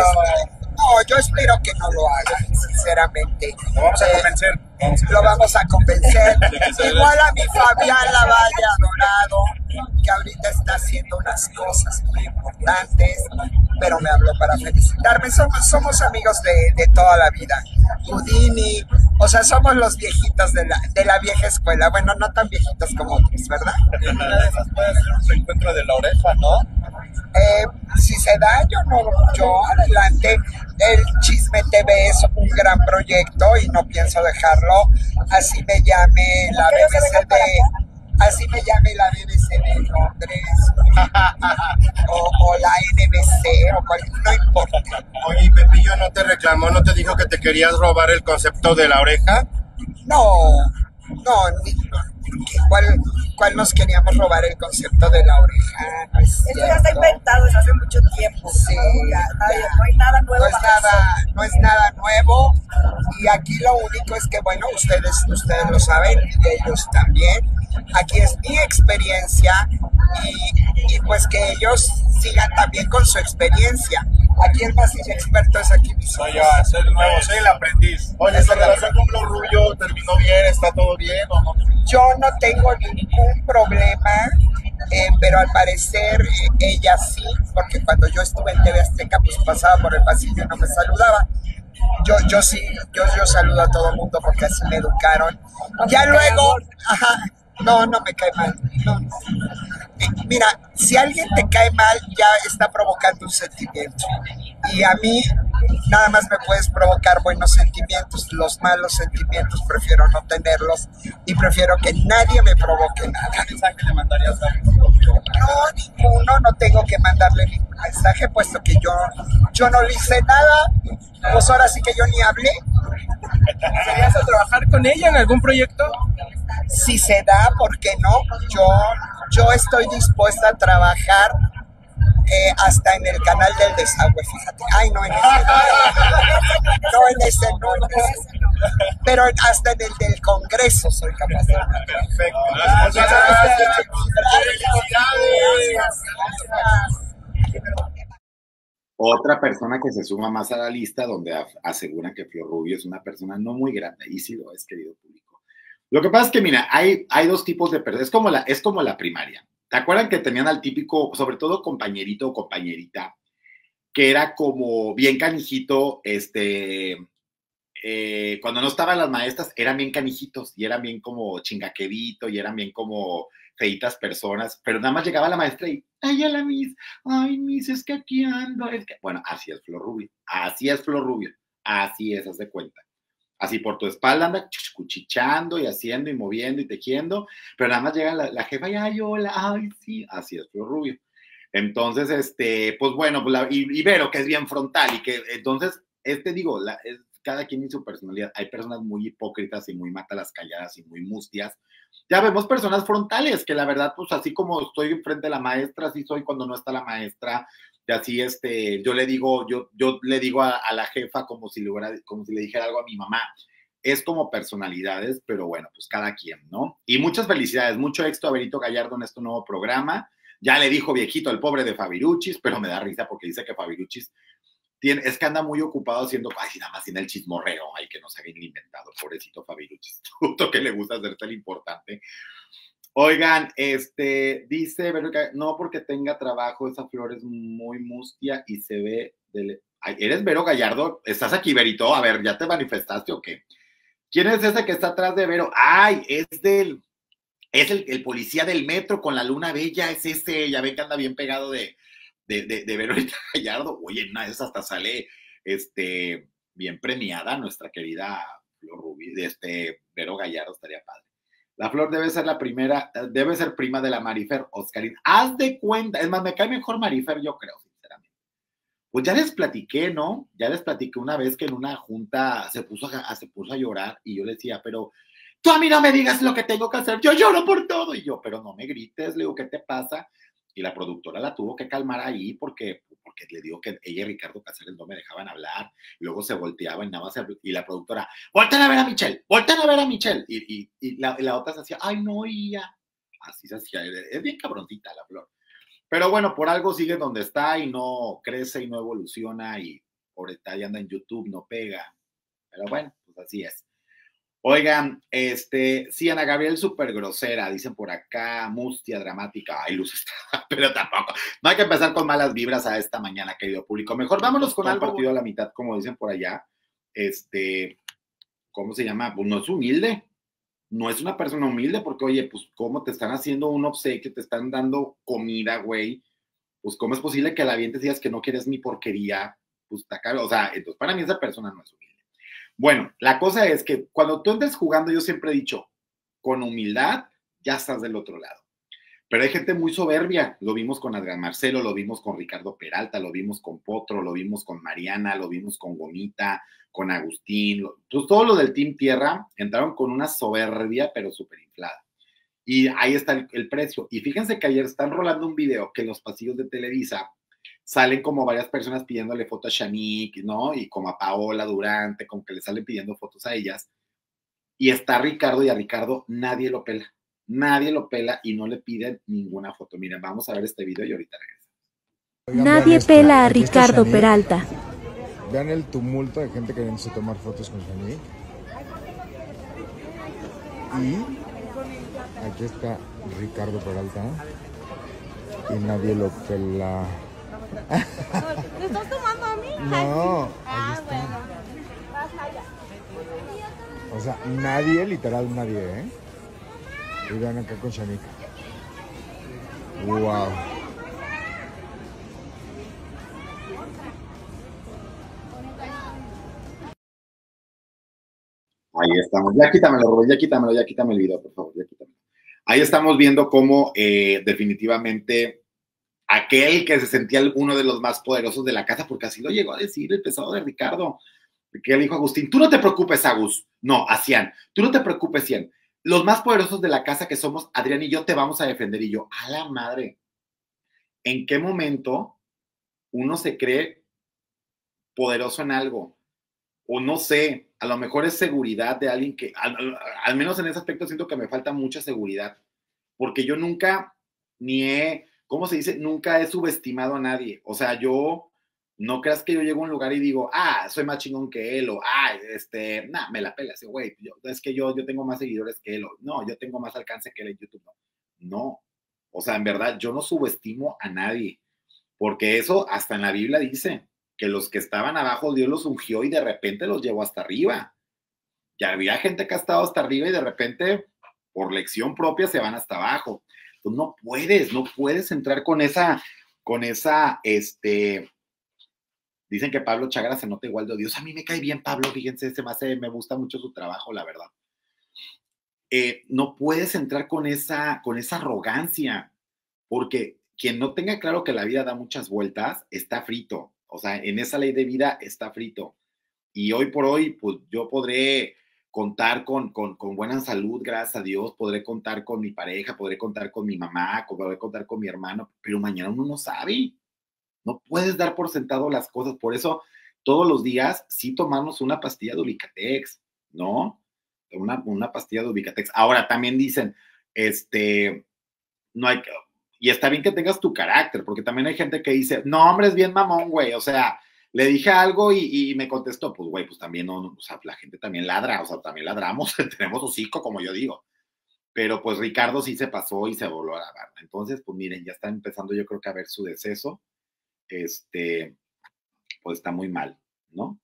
no, yo espero que no lo hagan, sinceramente. ¿Lo vamos a convencer? Vamos a lo vamos a convencer. Igual a mi Fabián Lavalle adorado, que ahorita está haciendo unas cosas muy importantes, pero me habló para felicitarme. Somos, somos amigos de, de toda la vida. Houdini, o sea, somos los viejitos de la, de la vieja escuela. Bueno, no tan viejitos como otros, ¿verdad? Una de esas puede ser un reencuentro de la oreja, ¿no? Eh, si se da, yo no, yo adelante. El Chisme T V es un gran proyecto y no pienso dejarlo. Así me llame la B B C de, así me llame la B B C de Londres, la N B C o cual, no importa. Oye, ¿y Pepillo no te reclamó, no te dijo que te querías robar el concepto de la oreja? No, no, ni, ¿cuál, ¿cuál nos queríamos robar el concepto de la oreja? No es Eso cierto. ya está inventado desde hace mucho tiempo. Sí, Ya, ya, no hay nada nuevo. No es bajo nada, el sol. no es nada nuevo. Y aquí lo único es que, bueno, ustedes, ustedes lo saben, y ellos también. Aquí es mi experiencia y, y pues que ellos sigan también con su experiencia. Aquí el más experto es aquí mismo. Soy yo, soy el nuevo, soy el aprendiz. Oye, ¿tu relación con Flor Rubio terminó bien? ¿Está todo bien o no? Yo no tengo ningún problema, eh, pero al parecer eh, ella sí, porque cuando yo estuve en T V Azteca, pues pasaba por el pasillo y no me saludaba. Yo, yo sí, yo, yo saludo a todo el mundo porque así me educaron. Ya luego, ajá, no, no me cae mal. No, no. Mira, si alguien te cae mal, ya está provocando un sentimiento. Y a mí, nada más me puedes provocar buenos sentimientos. Los malos sentimientos prefiero no tenerlos y prefiero que nadie me provoque nada. ¿Qué mensaje le mandarías a No, ninguno, no tengo que mandarle ningún mensaje, puesto que yo, yo no le hice nada. Pues ahora sí que yo ni hablé. ¿Serías a trabajar con ella en algún proyecto? Si se da, ¿por qué no? Yo, yo estoy dispuesta a trabajar eh, hasta en el canal del desagüe, fíjate. Ay, no en ese, no en ese, no en ese. Pero hasta en el del Congreso soy capaz de. Perfecto. Gracias. Gracias. Otra persona que se suma más a la lista donde aseguran que Flor Rubio es una persona no muy grande, y sí lo es, querido público. Lo que pasa es que, mira, hay, hay dos tipos de personas, es como, la, es como la primaria. ¿Te acuerdan que tenían al típico, sobre todo compañerito o compañerita, que era como bien canijito, este, eh, cuando no estaban las maestras, eran bien canijitos y eran bien como chingaquedito y eran bien como feitas personas, pero nada más llegaba la maestra y, ay, a la Miss, ay, Miss, es que aquí ando, es que... Bueno, así es Flor Rubio, así es Flor Rubio, así es, haz de cuenta. Así por tu espalda anda cuchicheando y haciendo y moviendo y tejiendo, pero nada más llega la, la jefa y, ay, hola, ay, sí, así es Flor Rubio. Entonces, este, pues bueno, pues la, y, y Vero, que es bien frontal y que, entonces, este digo, la, es, cada quien y su personalidad. Hay personas muy hipócritas y muy mátalas calladas y muy mustias. Ya vemos personas frontales que la verdad, pues así como estoy enfrente de la maestra, así soy cuando no está la maestra. Y así, este, yo le digo, yo, yo le digo a, a la jefa como si, le hubiera, como si le dijera algo a mi mamá. Es como personalidades, pero bueno, pues cada quien, ¿no? Y muchas felicidades, mucho éxito a Berito Gallardo en este nuevo programa. Ya le dijo viejito el pobre de Fabiruchis, pero me da risa porque dice que Fabiruchis tiene, es que anda muy ocupado haciendo, ay, nada más tiene el chismorreo, ay, que no se había inventado, pobrecito Fabiruchis, justo que le gusta hacer tan importante. Oigan, este, dice, no porque tenga trabajo, esa flor es muy mustia y se ve, de, ay, ¿eres Vero Gallardo? ¿Estás aquí, Verito? A ver, ¿ya te manifestaste o qué? ¿Quién es ese que está atrás de Vero? Ay, es del, es el, el policía del metro con la luna bella, es ese, ya ven que anda bien pegado de, de, de, de Vero Gallardo. Oye, una de esas hasta sale, este, bien premiada nuestra querida Flor Rubí, de este, Vero Gallardo, estaría padre. La Flor debe ser la primera, debe ser prima de la Marifer Oscarín. Haz de cuenta, es más, me cae mejor Marifer, yo creo, sinceramente. Pues ya les platiqué, ¿no? Ya les platiqué una vez que en una junta se puso a, se puso a llorar y yo le decía, pero tú a mí no me digas lo que tengo que hacer, yo lloro por todo. Y yo, pero no me grites, le digo, ¿qué te pasa? Y la productora la tuvo que calmar ahí porque, porque le digo que ella y Ricardo Casares no me dejaban hablar. Luego se volteaba y nada más, y la productora, volten a ver a Michelle, volten a ver a Michelle. Y, y, y, la, y la otra se hacía, ay, no, y ya. Así se hacía, es bien cabroncita la Flor. Pero bueno, por algo sigue donde está y no crece y no evoluciona y ahorita ya anda en YouTube, no pega. Pero bueno, pues así es. Oigan, este, sí, Ana Gabriel súper grosera, dicen por acá, mustia, dramática, ay, luz está, pero tampoco, no hay que empezar con malas vibras a esta mañana, querido público, mejor vámonos con algo partido a la mitad, como dicen por allá, este, ¿cómo se llama? Pues no es humilde, no es una persona humilde, porque oye, pues cómo te están haciendo un obsequio, te están dando comida, güey, pues cómo es posible que a la gente digas que no quieres mi porquería, pues está caro, o sea, entonces para mí esa persona no es humilde. Bueno, la cosa es que cuando tú entres jugando, yo siempre he dicho, con humildad ya estás del otro lado. Pero hay gente muy soberbia, lo vimos con Adrián Marcelo, lo vimos con Ricardo Peralta, lo vimos con Potro, lo vimos con Mariana, lo vimos con Gomita, con Agustín, lo, pues todo lo del Team Tierra entraron con una soberbia pero súper inflada. Y ahí está el, el precio. Y fíjense que ayer están rolando un video que en los pasillos de Televisa salen como varias personas pidiéndole fotos a Shanique, ¿no? Y como a Paola Durante, como que le salen pidiendo fotos a ellas. Y está Ricardo y a Ricardo nadie lo pela. Nadie lo pela y no le piden ninguna foto. Miren, vamos a ver este video y ahorita regresamos. Nadie pela a Ricardo Peralta. Vean el tumulto de gente queriéndose tomar fotos con Shanique. Y aquí está Ricardo Peralta. Y nadie lo pela. ¿Te estás tomando a mí? No, ah, está. Bueno. Vas allá. O sea, nadie, literal nadie, ¿eh? Y vean acá con Shanique. Wow. Ahí estamos. Ya quítamelo, Rubén, ya quítamelo, ya quítame el video, por favor, ya quítamelo. Ahí estamos viendo cómo eh, definitivamente aquel que se sentía uno de los más poderosos de la casa, porque así lo llegó a decir el pesado de Ricardo, que le dijo a Agustín, tú no te preocupes, Agus, no, a Cian, tú no te preocupes, Cian, los más poderosos de la casa que somos, Adrián y yo, te vamos a defender. Y yo, a la madre, ¿en qué momento uno se cree poderoso en algo? O no sé, a lo mejor es seguridad de alguien que, al, al, al menos en ese aspecto siento que me falta mucha seguridad, porque yo nunca, ni he, ¿cómo se dice? Nunca he subestimado a nadie. O sea, yo, no creas que yo llego a un lugar y digo, ah, soy más chingón que él, o, ah, este, nah, me la pela ese güey, es que yo, yo tengo más seguidores que él, o, no, yo tengo más alcance que él en YouTube. No, no, o sea, en verdad, yo no subestimo a nadie, porque eso hasta en la Biblia dice, que los que estaban abajo Dios los ungió y de repente los llevó hasta arriba. Ya había gente que ha estado hasta arriba y de repente, por lección propia, se van hasta abajo. Entonces no puedes, no puedes entrar con esa, con esa, este, dicen que Pablo Chagra se nota igual de Dios. A mí me cae bien Pablo, fíjense, se me hace, me gusta mucho su trabajo, la verdad. Eh, no puedes entrar con esa, con esa arrogancia, porque quien no tenga claro que la vida da muchas vueltas, está frito. O sea, en esa ley de vida está frito. Y hoy por hoy, pues yo podré contar con, con, con buena salud, gracias a Dios, podré contar con mi pareja, podré contar con mi mamá, podré contar con mi hermano, pero mañana uno no sabe. No puedes dar por sentado las cosas. Por eso, todos los días, sí tomarnos una pastilla de Ubicatex, ¿no? Una, una pastilla de Ubicatex. Ahora, también dicen, este, no hay que... Y está bien que tengas tu carácter, porque también hay gente que dice, no, hombre, es bien mamón, güey, o sea, le dije algo y, y me contestó, pues, güey, pues también, no, o sea, la gente también ladra, o sea, también ladramos, tenemos hocico, como yo digo, pero pues Ricardo sí se pasó y se voló a la barra. Entonces, pues miren, ya está empezando yo creo que a ver su deceso, este, pues está muy mal, ¿no?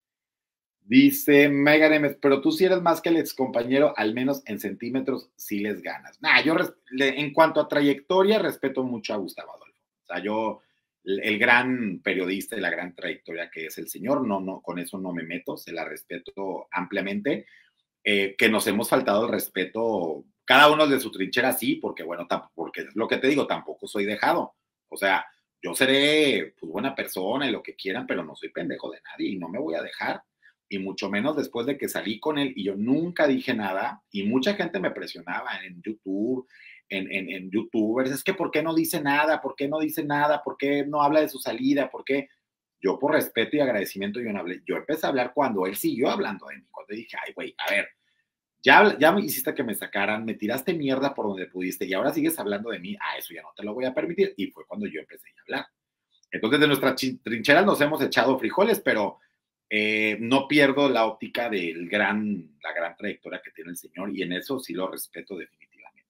Dice Megan M, pero tú sí eres más que el ex compañero, al menos en centímetros sí les ganas. Nah, yo le, en cuanto a trayectoria respeto mucho a Gustavo Adolfo. O sea, yo, el, el gran periodista y la gran trayectoria que es el señor, no, no, con eso no me meto, se la respeto ampliamente. Eh, que nos hemos faltado el respeto, cada uno de su trinchera sí, porque bueno, porque es lo que te digo, tampoco soy dejado. O sea, yo seré pues buena persona y lo que quieran, pero no soy pendejo de nadie y no me voy a dejar. Y mucho menos después de que salí con él y yo nunca dije nada y mucha gente me presionaba en YouTube, en, en, en YouTubers, es que ¿por qué no dice nada? ¿Por qué no dice nada? ¿Por qué no habla de su salida? ¿Por qué? Yo por respeto y agradecimiento yo no hablé, yo empecé a hablar cuando él siguió hablando de mí, cuando dije, ay güey, a ver, ya, ya me hiciste que me sacaran, me tiraste mierda por donde pudiste y ahora sigues hablando de mí, ah, eso ya no te lo voy a permitir y fue cuando yo empecé a hablar. Entonces de nuestras trincheras nos hemos echado frijoles, pero Eh, no pierdo la óptica del gran, la gran trayectoria que tiene el señor y en eso sí lo respeto definitivamente.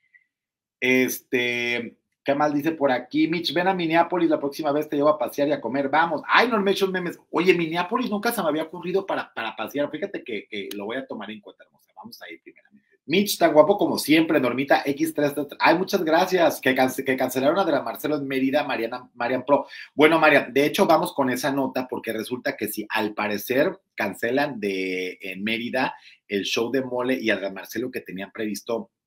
Este, ¿qué más dice por aquí? Mitch, ven a Minneapolis, la próxima vez te llevo a pasear y a comer, vamos. Ay, no me echo memes. Oye, Minneapolis nunca se me había ocurrido para, para pasear, fíjate que, que lo voy a tomar en cuenta, hermosa. Vamos a ir primeramente. Mitch, tan guapo como siempre, Normita equis tres. Ay, muchas gracias. Que, cance que cancelaron a Adrián Marcelo en Mérida, Mariana, Marian Pro. Bueno, Marian, de hecho, vamos con esa nota porque resulta que si al parecer cancelan de en Mérida el show de Mole y Adrián Marcelo que tenían previsto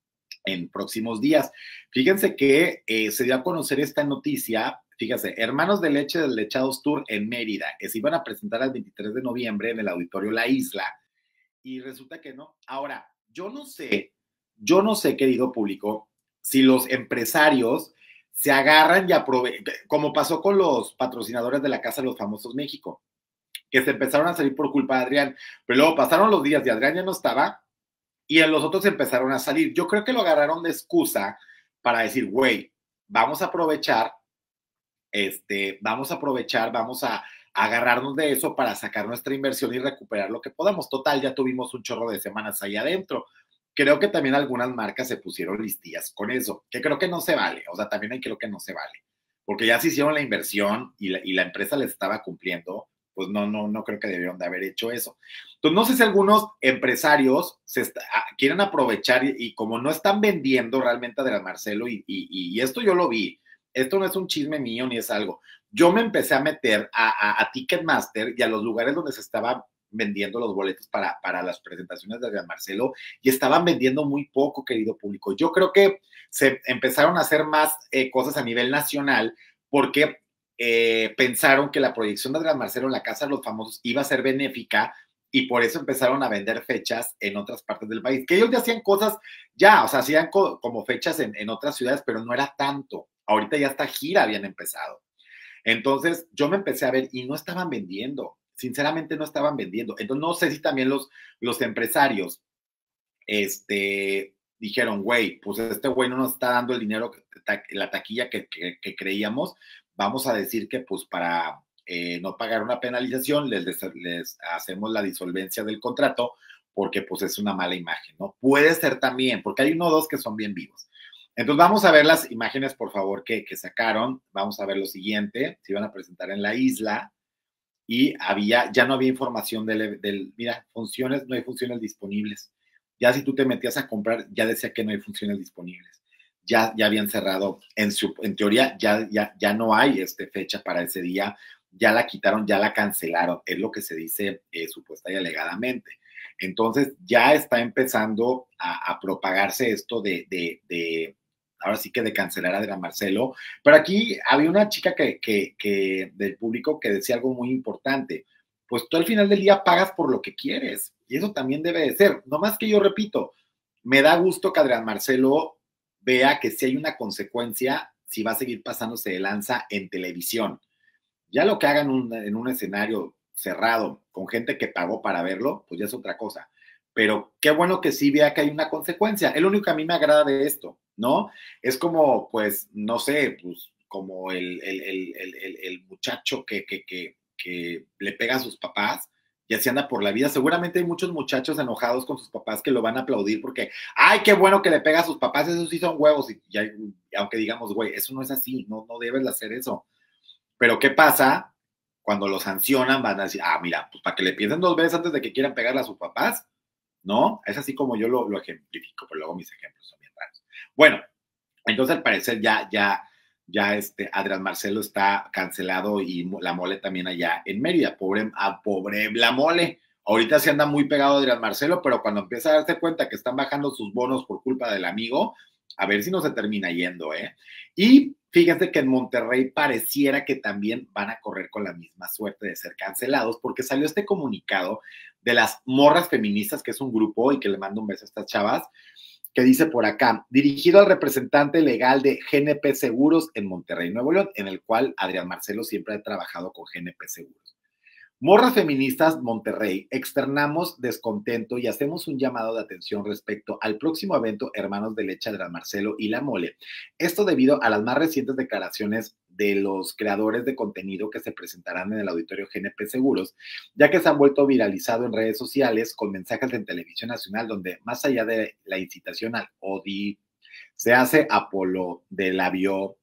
en próximos días. Fíjense que eh, se dio a conocer esta noticia. Fíjense, Hermanos de Leche del Lechados Tour en Mérida, que se iban a presentar el veintitrés de noviembre en el Auditorio La Isla, y resulta que no. Ahora, yo no sé, yo no sé, querido público, si los empresarios se agarran y aprovechan, como pasó con los patrocinadores de la Casa de los Famosos México, que se empezaron a salir por culpa de Adrián, pero luego pasaron los días y Adrián ya no estaba, y los otros empezaron a salir. Yo creo que lo agarraron de excusa para decir, güey, vamos a aprovechar, este, vamos a aprovechar, vamos a, a agarrarnos de eso para sacar nuestra inversión y recuperar lo que podamos. Total, ya tuvimos un chorro de semanas ahí adentro. Creo que también algunas marcas se pusieron listillas con eso, que creo que no se vale. O sea, también hay creo que no se vale, porque ya se hicieron la inversión y la, y la empresa les estaba cumpliendo. Pues no, no, no creo que debieron de haber hecho eso. Entonces, no sé si algunos empresarios se está, quieren aprovechar y, y como no están vendiendo realmente a Adrián Marcelo, y, y, y esto yo lo vi, esto no es un chisme mío ni es algo. Yo me empecé a meter a, a, a Ticketmaster y a los lugares donde se estaban vendiendo los boletos para, para las presentaciones de Adrián Marcelo, y estaban vendiendo muy poco, querido público. Yo creo que se empezaron a hacer más eh, cosas a nivel nacional porque Eh, pensaron que la proyección de Adrián Marcelo en la Casa de los Famosos iba a ser benéfica, y por eso empezaron a vender fechas en otras partes del país, que ellos ya hacían cosas, ya, o sea, hacían co como fechas en, en otras ciudades, pero no era tanto. Ahorita ya hasta gira habían empezado. Entonces yo me empecé a ver y no estaban vendiendo, sinceramente no estaban vendiendo. Entonces no sé si también los, los empresarios este, dijeron, güey, pues este güey no nos está dando el dinero, la taquilla que, que, que creíamos. Vamos a decir que pues para eh, no pagar una penalización les, les hacemos la disolvencia del contrato, porque pues es una mala imagen, ¿no? Puede ser también, porque hay uno o dos que son bien vivos. Entonces vamos a ver las imágenes, por favor, que, que sacaron. Vamos a ver lo siguiente. Se iban a presentar en la isla y había, ya no había información del, del, mira, funciones, no hay funciones disponibles. Ya si tú te metías a comprar, ya decía que no hay funciones disponibles. Ya, ya habían cerrado, en, su, en teoría ya, ya, ya no hay este, fecha para ese día, ya la quitaron, ya la cancelaron, es lo que se dice eh, supuesta y alegadamente. Entonces ya está empezando a, a propagarse esto de, de, de, ahora sí que de cancelar a Adrián Marcelo, pero aquí había una chica que, que, que del público que decía algo muy importante, pues tú al final del día pagas por lo que quieres, y eso también debe de ser, no más que yo repito, me da gusto que Adrián Marcelo vea que si hay una consecuencia, si va a seguir pasándose de lanza en televisión. Ya lo que hagan un, en un escenario cerrado, con gente que pagó para verlo, pues ya es otra cosa. Pero qué bueno que sí vea que hay una consecuencia. Es lo único que a mí me agrada de esto, ¿no? Es como, pues, no sé, pues, como el, el, el, el, el muchacho que, que, que, que le pega a sus papás, y así anda por la vida. Seguramente hay muchos muchachos enojados con sus papás que lo van a aplaudir porque, ay, qué bueno que le pega a sus papás, esos sí son huevos. Y, y, y aunque digamos, güey, eso no es así, no, no debes de hacer eso. Pero ¿qué pasa? Cuando lo sancionan van a decir, ah, mira, pues para que le piensen dos veces antes de que quieran pegarle a sus papás, ¿no? Es así como yo lo, lo ejemplifico, pero luego mis ejemplos son bien raros. Bueno, entonces al parecer ya, ya, ya este Adrián Marcelo está cancelado y la Mole también allá en Mérida. Pobre, a pobre la Mole. Ahorita se anda muy pegado a Adrián Marcelo, pero cuando empieza a darse cuenta que están bajando sus bonos por culpa del amigo, a ver si no se termina yendo, ¿eh? Y fíjense que en Monterrey pareciera que también van a correr con la misma suerte de ser cancelados, porque salió este comunicado de las Morras Feministas, que es un grupo, y que le mando un beso a estas chavas, que dice por acá, dirigido al representante legal de G N P Seguros en Monterrey, Nuevo León, en el cual Adrián Marcelo siempre ha trabajado con G N P Seguros. Morras Feministas Monterrey, externamos descontento y hacemos un llamado de atención respecto al próximo evento Hermanos de Leche, Adrián Marcelo y La Mole. Esto debido a las más recientes declaraciones de los creadores de contenido que se presentarán en el auditorio G N P Seguros, ya que se han vuelto viralizado en redes sociales con mensajes en televisión nacional donde, más allá de la incitación al odio, se hace apolo de la violencia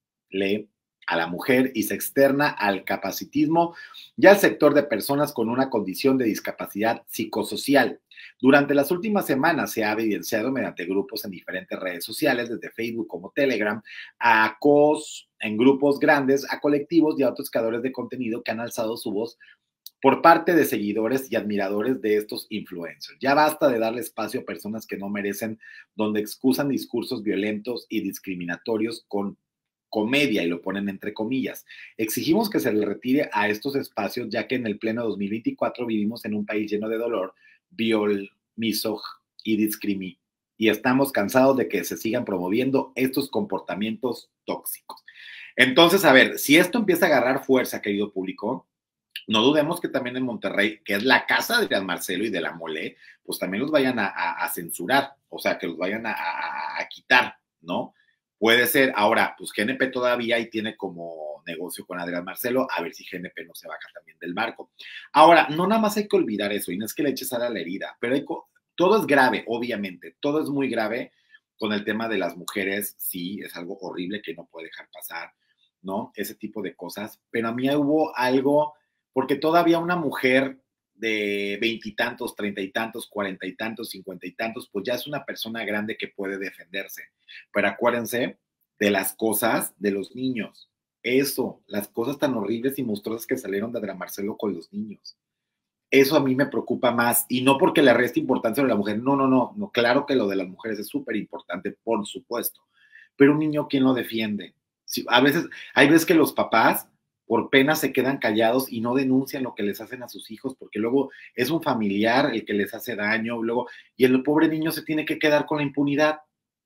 a la mujer y se externa al capacitismo y al sector de personas con una condición de discapacidad psicosocial. Durante las últimas semanas se ha evidenciado mediante grupos en diferentes redes sociales, desde Facebook como Telegram, a acosos en grupos grandes, a colectivos y a otros creadores de contenido que han alzado su voz por parte de seguidores y admiradores de estos influencers. Ya basta de darle espacio a personas que no merecen, donde excusan discursos violentos y discriminatorios con comedia, y lo ponen entre comillas. Exigimos que se le retire a estos espacios, ya que en el pleno dos mil veinticuatro vivimos en un país lleno de dolor, viol, misog y discriminación. Y estamos cansados de que se sigan promoviendo estos comportamientos tóxicos. Entonces, a ver, si esto empieza a agarrar fuerza, querido público, no dudemos que también en Monterrey, que es la casa de Adrián Marcelo y de la Mole, pues también los vayan a, a, a censurar, o sea, que los vayan a, a, a quitar, ¿no? Puede ser. Ahora, pues G N P todavía ahí tiene como negocio con Adrián Marcelo, a ver si G N P no se baja también del barco. Ahora, no nada más hay que olvidar eso, y no es que le eches sal a la herida, pero hay todo es grave, obviamente, todo es muy grave con el tema de las mujeres, sí, es algo horrible que no puede dejar pasar, ¿no? Ese tipo de cosas, pero a mí hubo algo, porque todavía una mujer de veintitantos, treinta y tantos, cuarenta y tantos, cincuenta y tantos, pues ya es una persona grande que puede defenderse. Pero acuérdense de las cosas de los niños. Eso, las cosas tan horribles y monstruosas que salieron de Adrián Marcelo con los niños. Eso a mí me preocupa más, y no porque le reste importancia a la mujer, no, no, no, no, claro que lo de las mujeres es súper importante, por supuesto, pero un niño, ¿quién lo defiende? Si, a veces, hay veces que los papás por pena se quedan callados y no denuncian lo que les hacen a sus hijos, porque luego es un familiar el que les hace daño, luego, y el pobre niño se tiene que quedar con la impunidad.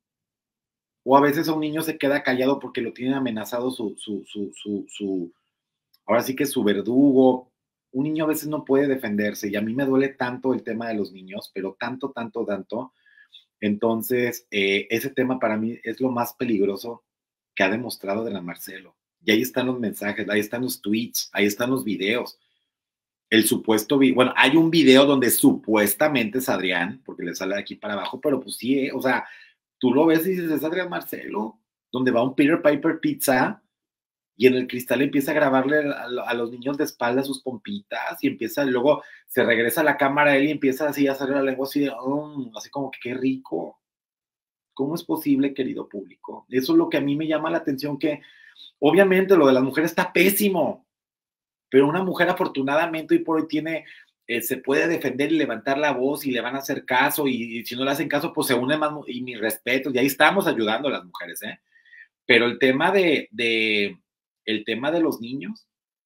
O a veces un niño se queda callado porque lo tienen amenazado su, su, su, su, su, ahora sí que su verdugo. Un niño a veces no puede defenderse, y a mí me duele tanto el tema de los niños, pero tanto, tanto, tanto. Entonces, eh, ese tema para mí es lo más peligroso que ha demostrado Adrián Marcelo. Y ahí están los mensajes, ahí están los tweets, ahí están los videos. El supuesto, bueno, hay un video donde supuestamente es Adrián, porque le sale de aquí para abajo, pero pues sí, eh, o sea, tú lo ves y dices, es Adrián Marcelo, donde va un Peter Piper Pizza, y en el cristal empieza a grabarle a, a los niños de espalda sus pompitas, y empieza, y luego se regresa a la cámara él y empieza así a salir la lengua así, de, um, así como que qué rico. ¿Cómo es posible, querido público? Eso es lo que a mí me llama la atención, que obviamente lo de las mujeres está pésimo, pero una mujer afortunadamente hoy por hoy tiene, eh, se puede defender y levantar la voz y le van a hacer caso, y, y si no le hacen caso, pues se unen más, y mi respeto, y ahí estamos ayudando a las mujeres, ¿eh? Pero el tema de, de el tema de los niños,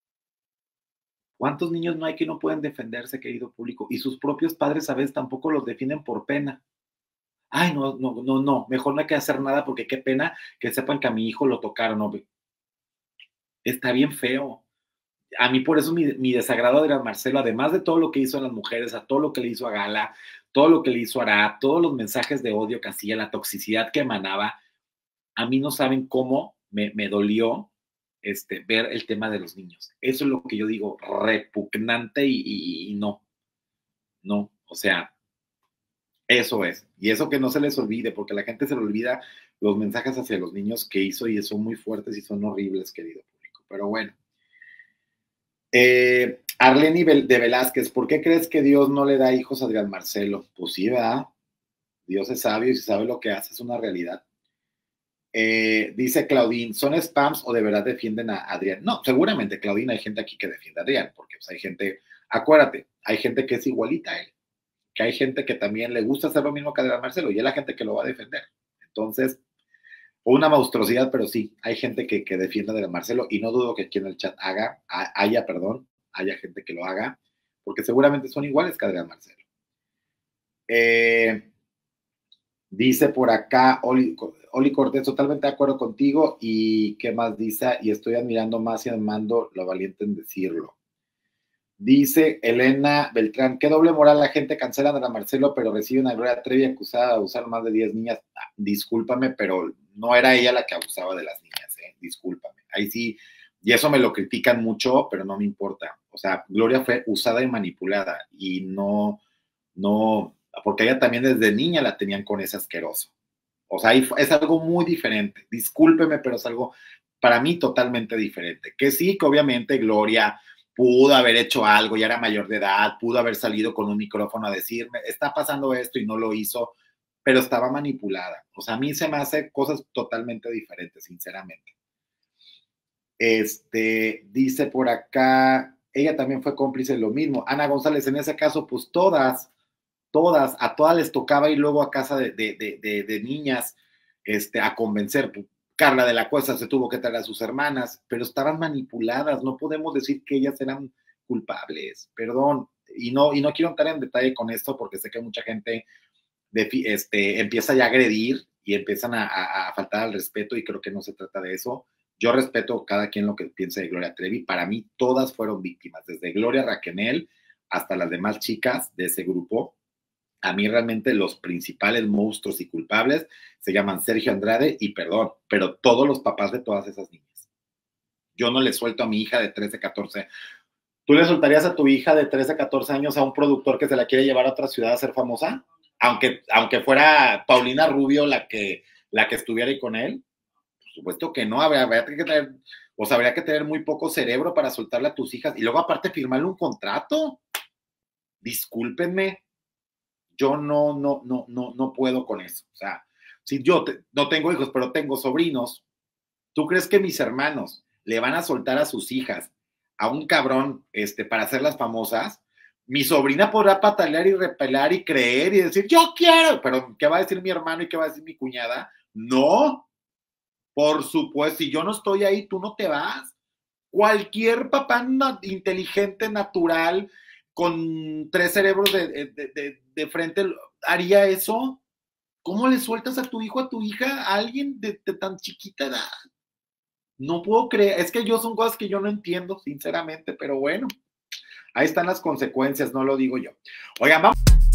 ¿cuántos niños no hay que no pueden defenderse, querido público? Y sus propios padres a veces tampoco los defienden por pena. Ay, no, no, no, no, mejor no hay que hacer nada porque qué pena que sepan que a mi hijo lo tocaron, ¿no? Está bien feo. A mí por eso mi, mi desagrado de Adrián Marcelo, además de todo lo que hizo a las mujeres, a todo lo que le hizo a Gala, todo lo que le hizo a Arad, todos los mensajes de odio que hacía, la toxicidad que emanaba, a mí no saben cómo me, me dolió este, ver el tema de los niños. Eso es lo que yo digo, repugnante y, y, y no, no, o sea, eso es. Y eso que no se les olvide, porque a la gente se le olvida los mensajes hacia los niños que hizo y son muy fuertes y son horribles, querido público. Pero bueno. Eh, Arleni de Velázquez, ¿por qué crees que Dios no le da hijos a Adrián Marcelo? Pues sí, ¿verdad? Dios es sabio y si sabe lo que hace es una realidad. Eh, dice Claudine, ¿son spams o de verdad defienden a Adrián? No, seguramente, Claudine, hay gente aquí que defiende a Adrián, porque pues, hay gente, acuérdate, hay gente que es igualita a él, que hay gente que también le gusta hacer lo mismo que Adrián Marcelo, y es la gente que lo va a defender. Entonces, una monstruosidad, pero sí, hay gente que, que defiende a Adrián Marcelo, y no dudo que aquí en el chat haga, haya, perdón, haya gente que lo haga, porque seguramente son iguales que Adrián Marcelo. Eh... Dice por acá Oli, Oli Cortés, totalmente de acuerdo contigo. ¿Y qué más dice? Y estoy admirando más y admando lo valiente en decirlo. Dice Elena Beltrán, qué doble moral, la gente cancela a Adrián Marcelo, pero reciben a Gloria Trevi acusada de abusar más de diez niñas. Ah, discúlpame, pero no era ella la que abusaba de las niñas, ¿eh? Discúlpame. Ahí sí, y eso me lo critican mucho, pero no me importa. O sea, Gloria fue usada y manipulada, y no, no... porque ella también desde niña la tenían con ese asqueroso. O sea, es algo muy diferente. Discúlpeme, pero es algo para mí totalmente diferente. Que sí, que obviamente Gloria pudo haber hecho algo, ya era mayor de edad, pudo haber salido con un micrófono a decirme, está pasando esto y no lo hizo, pero estaba manipulada. O sea, a mí se me hace cosas totalmente diferentes, sinceramente. Este, dice por acá, ella también fue cómplice de lo mismo. Ana González, en ese caso, pues todas, todas, a todas les tocaba ir luego a casa de, de, de, de, de niñas este, a convencer. Carla de la Cuesta se tuvo que traer a sus hermanas, pero estaban manipuladas, no podemos decir que ellas eran culpables, perdón, y no, y no quiero entrar en detalle con esto porque sé que mucha gente de, este, empieza ya a agredir y empiezan a, a, a faltar al respeto y creo que no se trata de eso. Yo respeto cada quien lo que piense de Gloria Trevi. Para mí todas fueron víctimas, desde Gloria Raquenel hasta las demás chicas de ese grupo. A mí realmente los principales monstruos y culpables se llaman Sergio Andrade y perdón, pero todos los papás de todas esas niñas. Yo no le suelto a mi hija de trece, catorce. ¿Tú le soltarías a tu hija de trece, catorce años a un productor que se la quiere llevar a otra ciudad a ser famosa? Aunque, aunque fuera Paulina Rubio la que, la que estuviera ahí con él. Por supuesto que no, habría, habría que tener, o sea, habría que tener muy poco cerebro para soltarle a tus hijas y luego aparte firmarle un contrato. Discúlpenme, yo no, no, no, no, no puedo con eso. O sea, si yo te, no tengo hijos, pero tengo sobrinos, ¿tú crees que mis hermanos le van a soltar a sus hijas a un cabrón este, para hacerlas famosas? Mi sobrina podrá patalear y repelar y creer y decir, yo quiero, pero ¿qué va a decir mi hermano y qué va a decir mi cuñada? No, por supuesto, si yo no estoy ahí, tú no te vas. Cualquier papá no, inteligente, natural, con tres cerebros de, de, de, de frente, ¿haría eso? ¿Cómo le sueltas a tu hijo, a tu hija, a alguien de, de tan chiquita edad? No puedo creer, es que yo son cosas que yo no entiendo, sinceramente, pero bueno, ahí están las consecuencias, no lo digo yo. Oigan, vamos.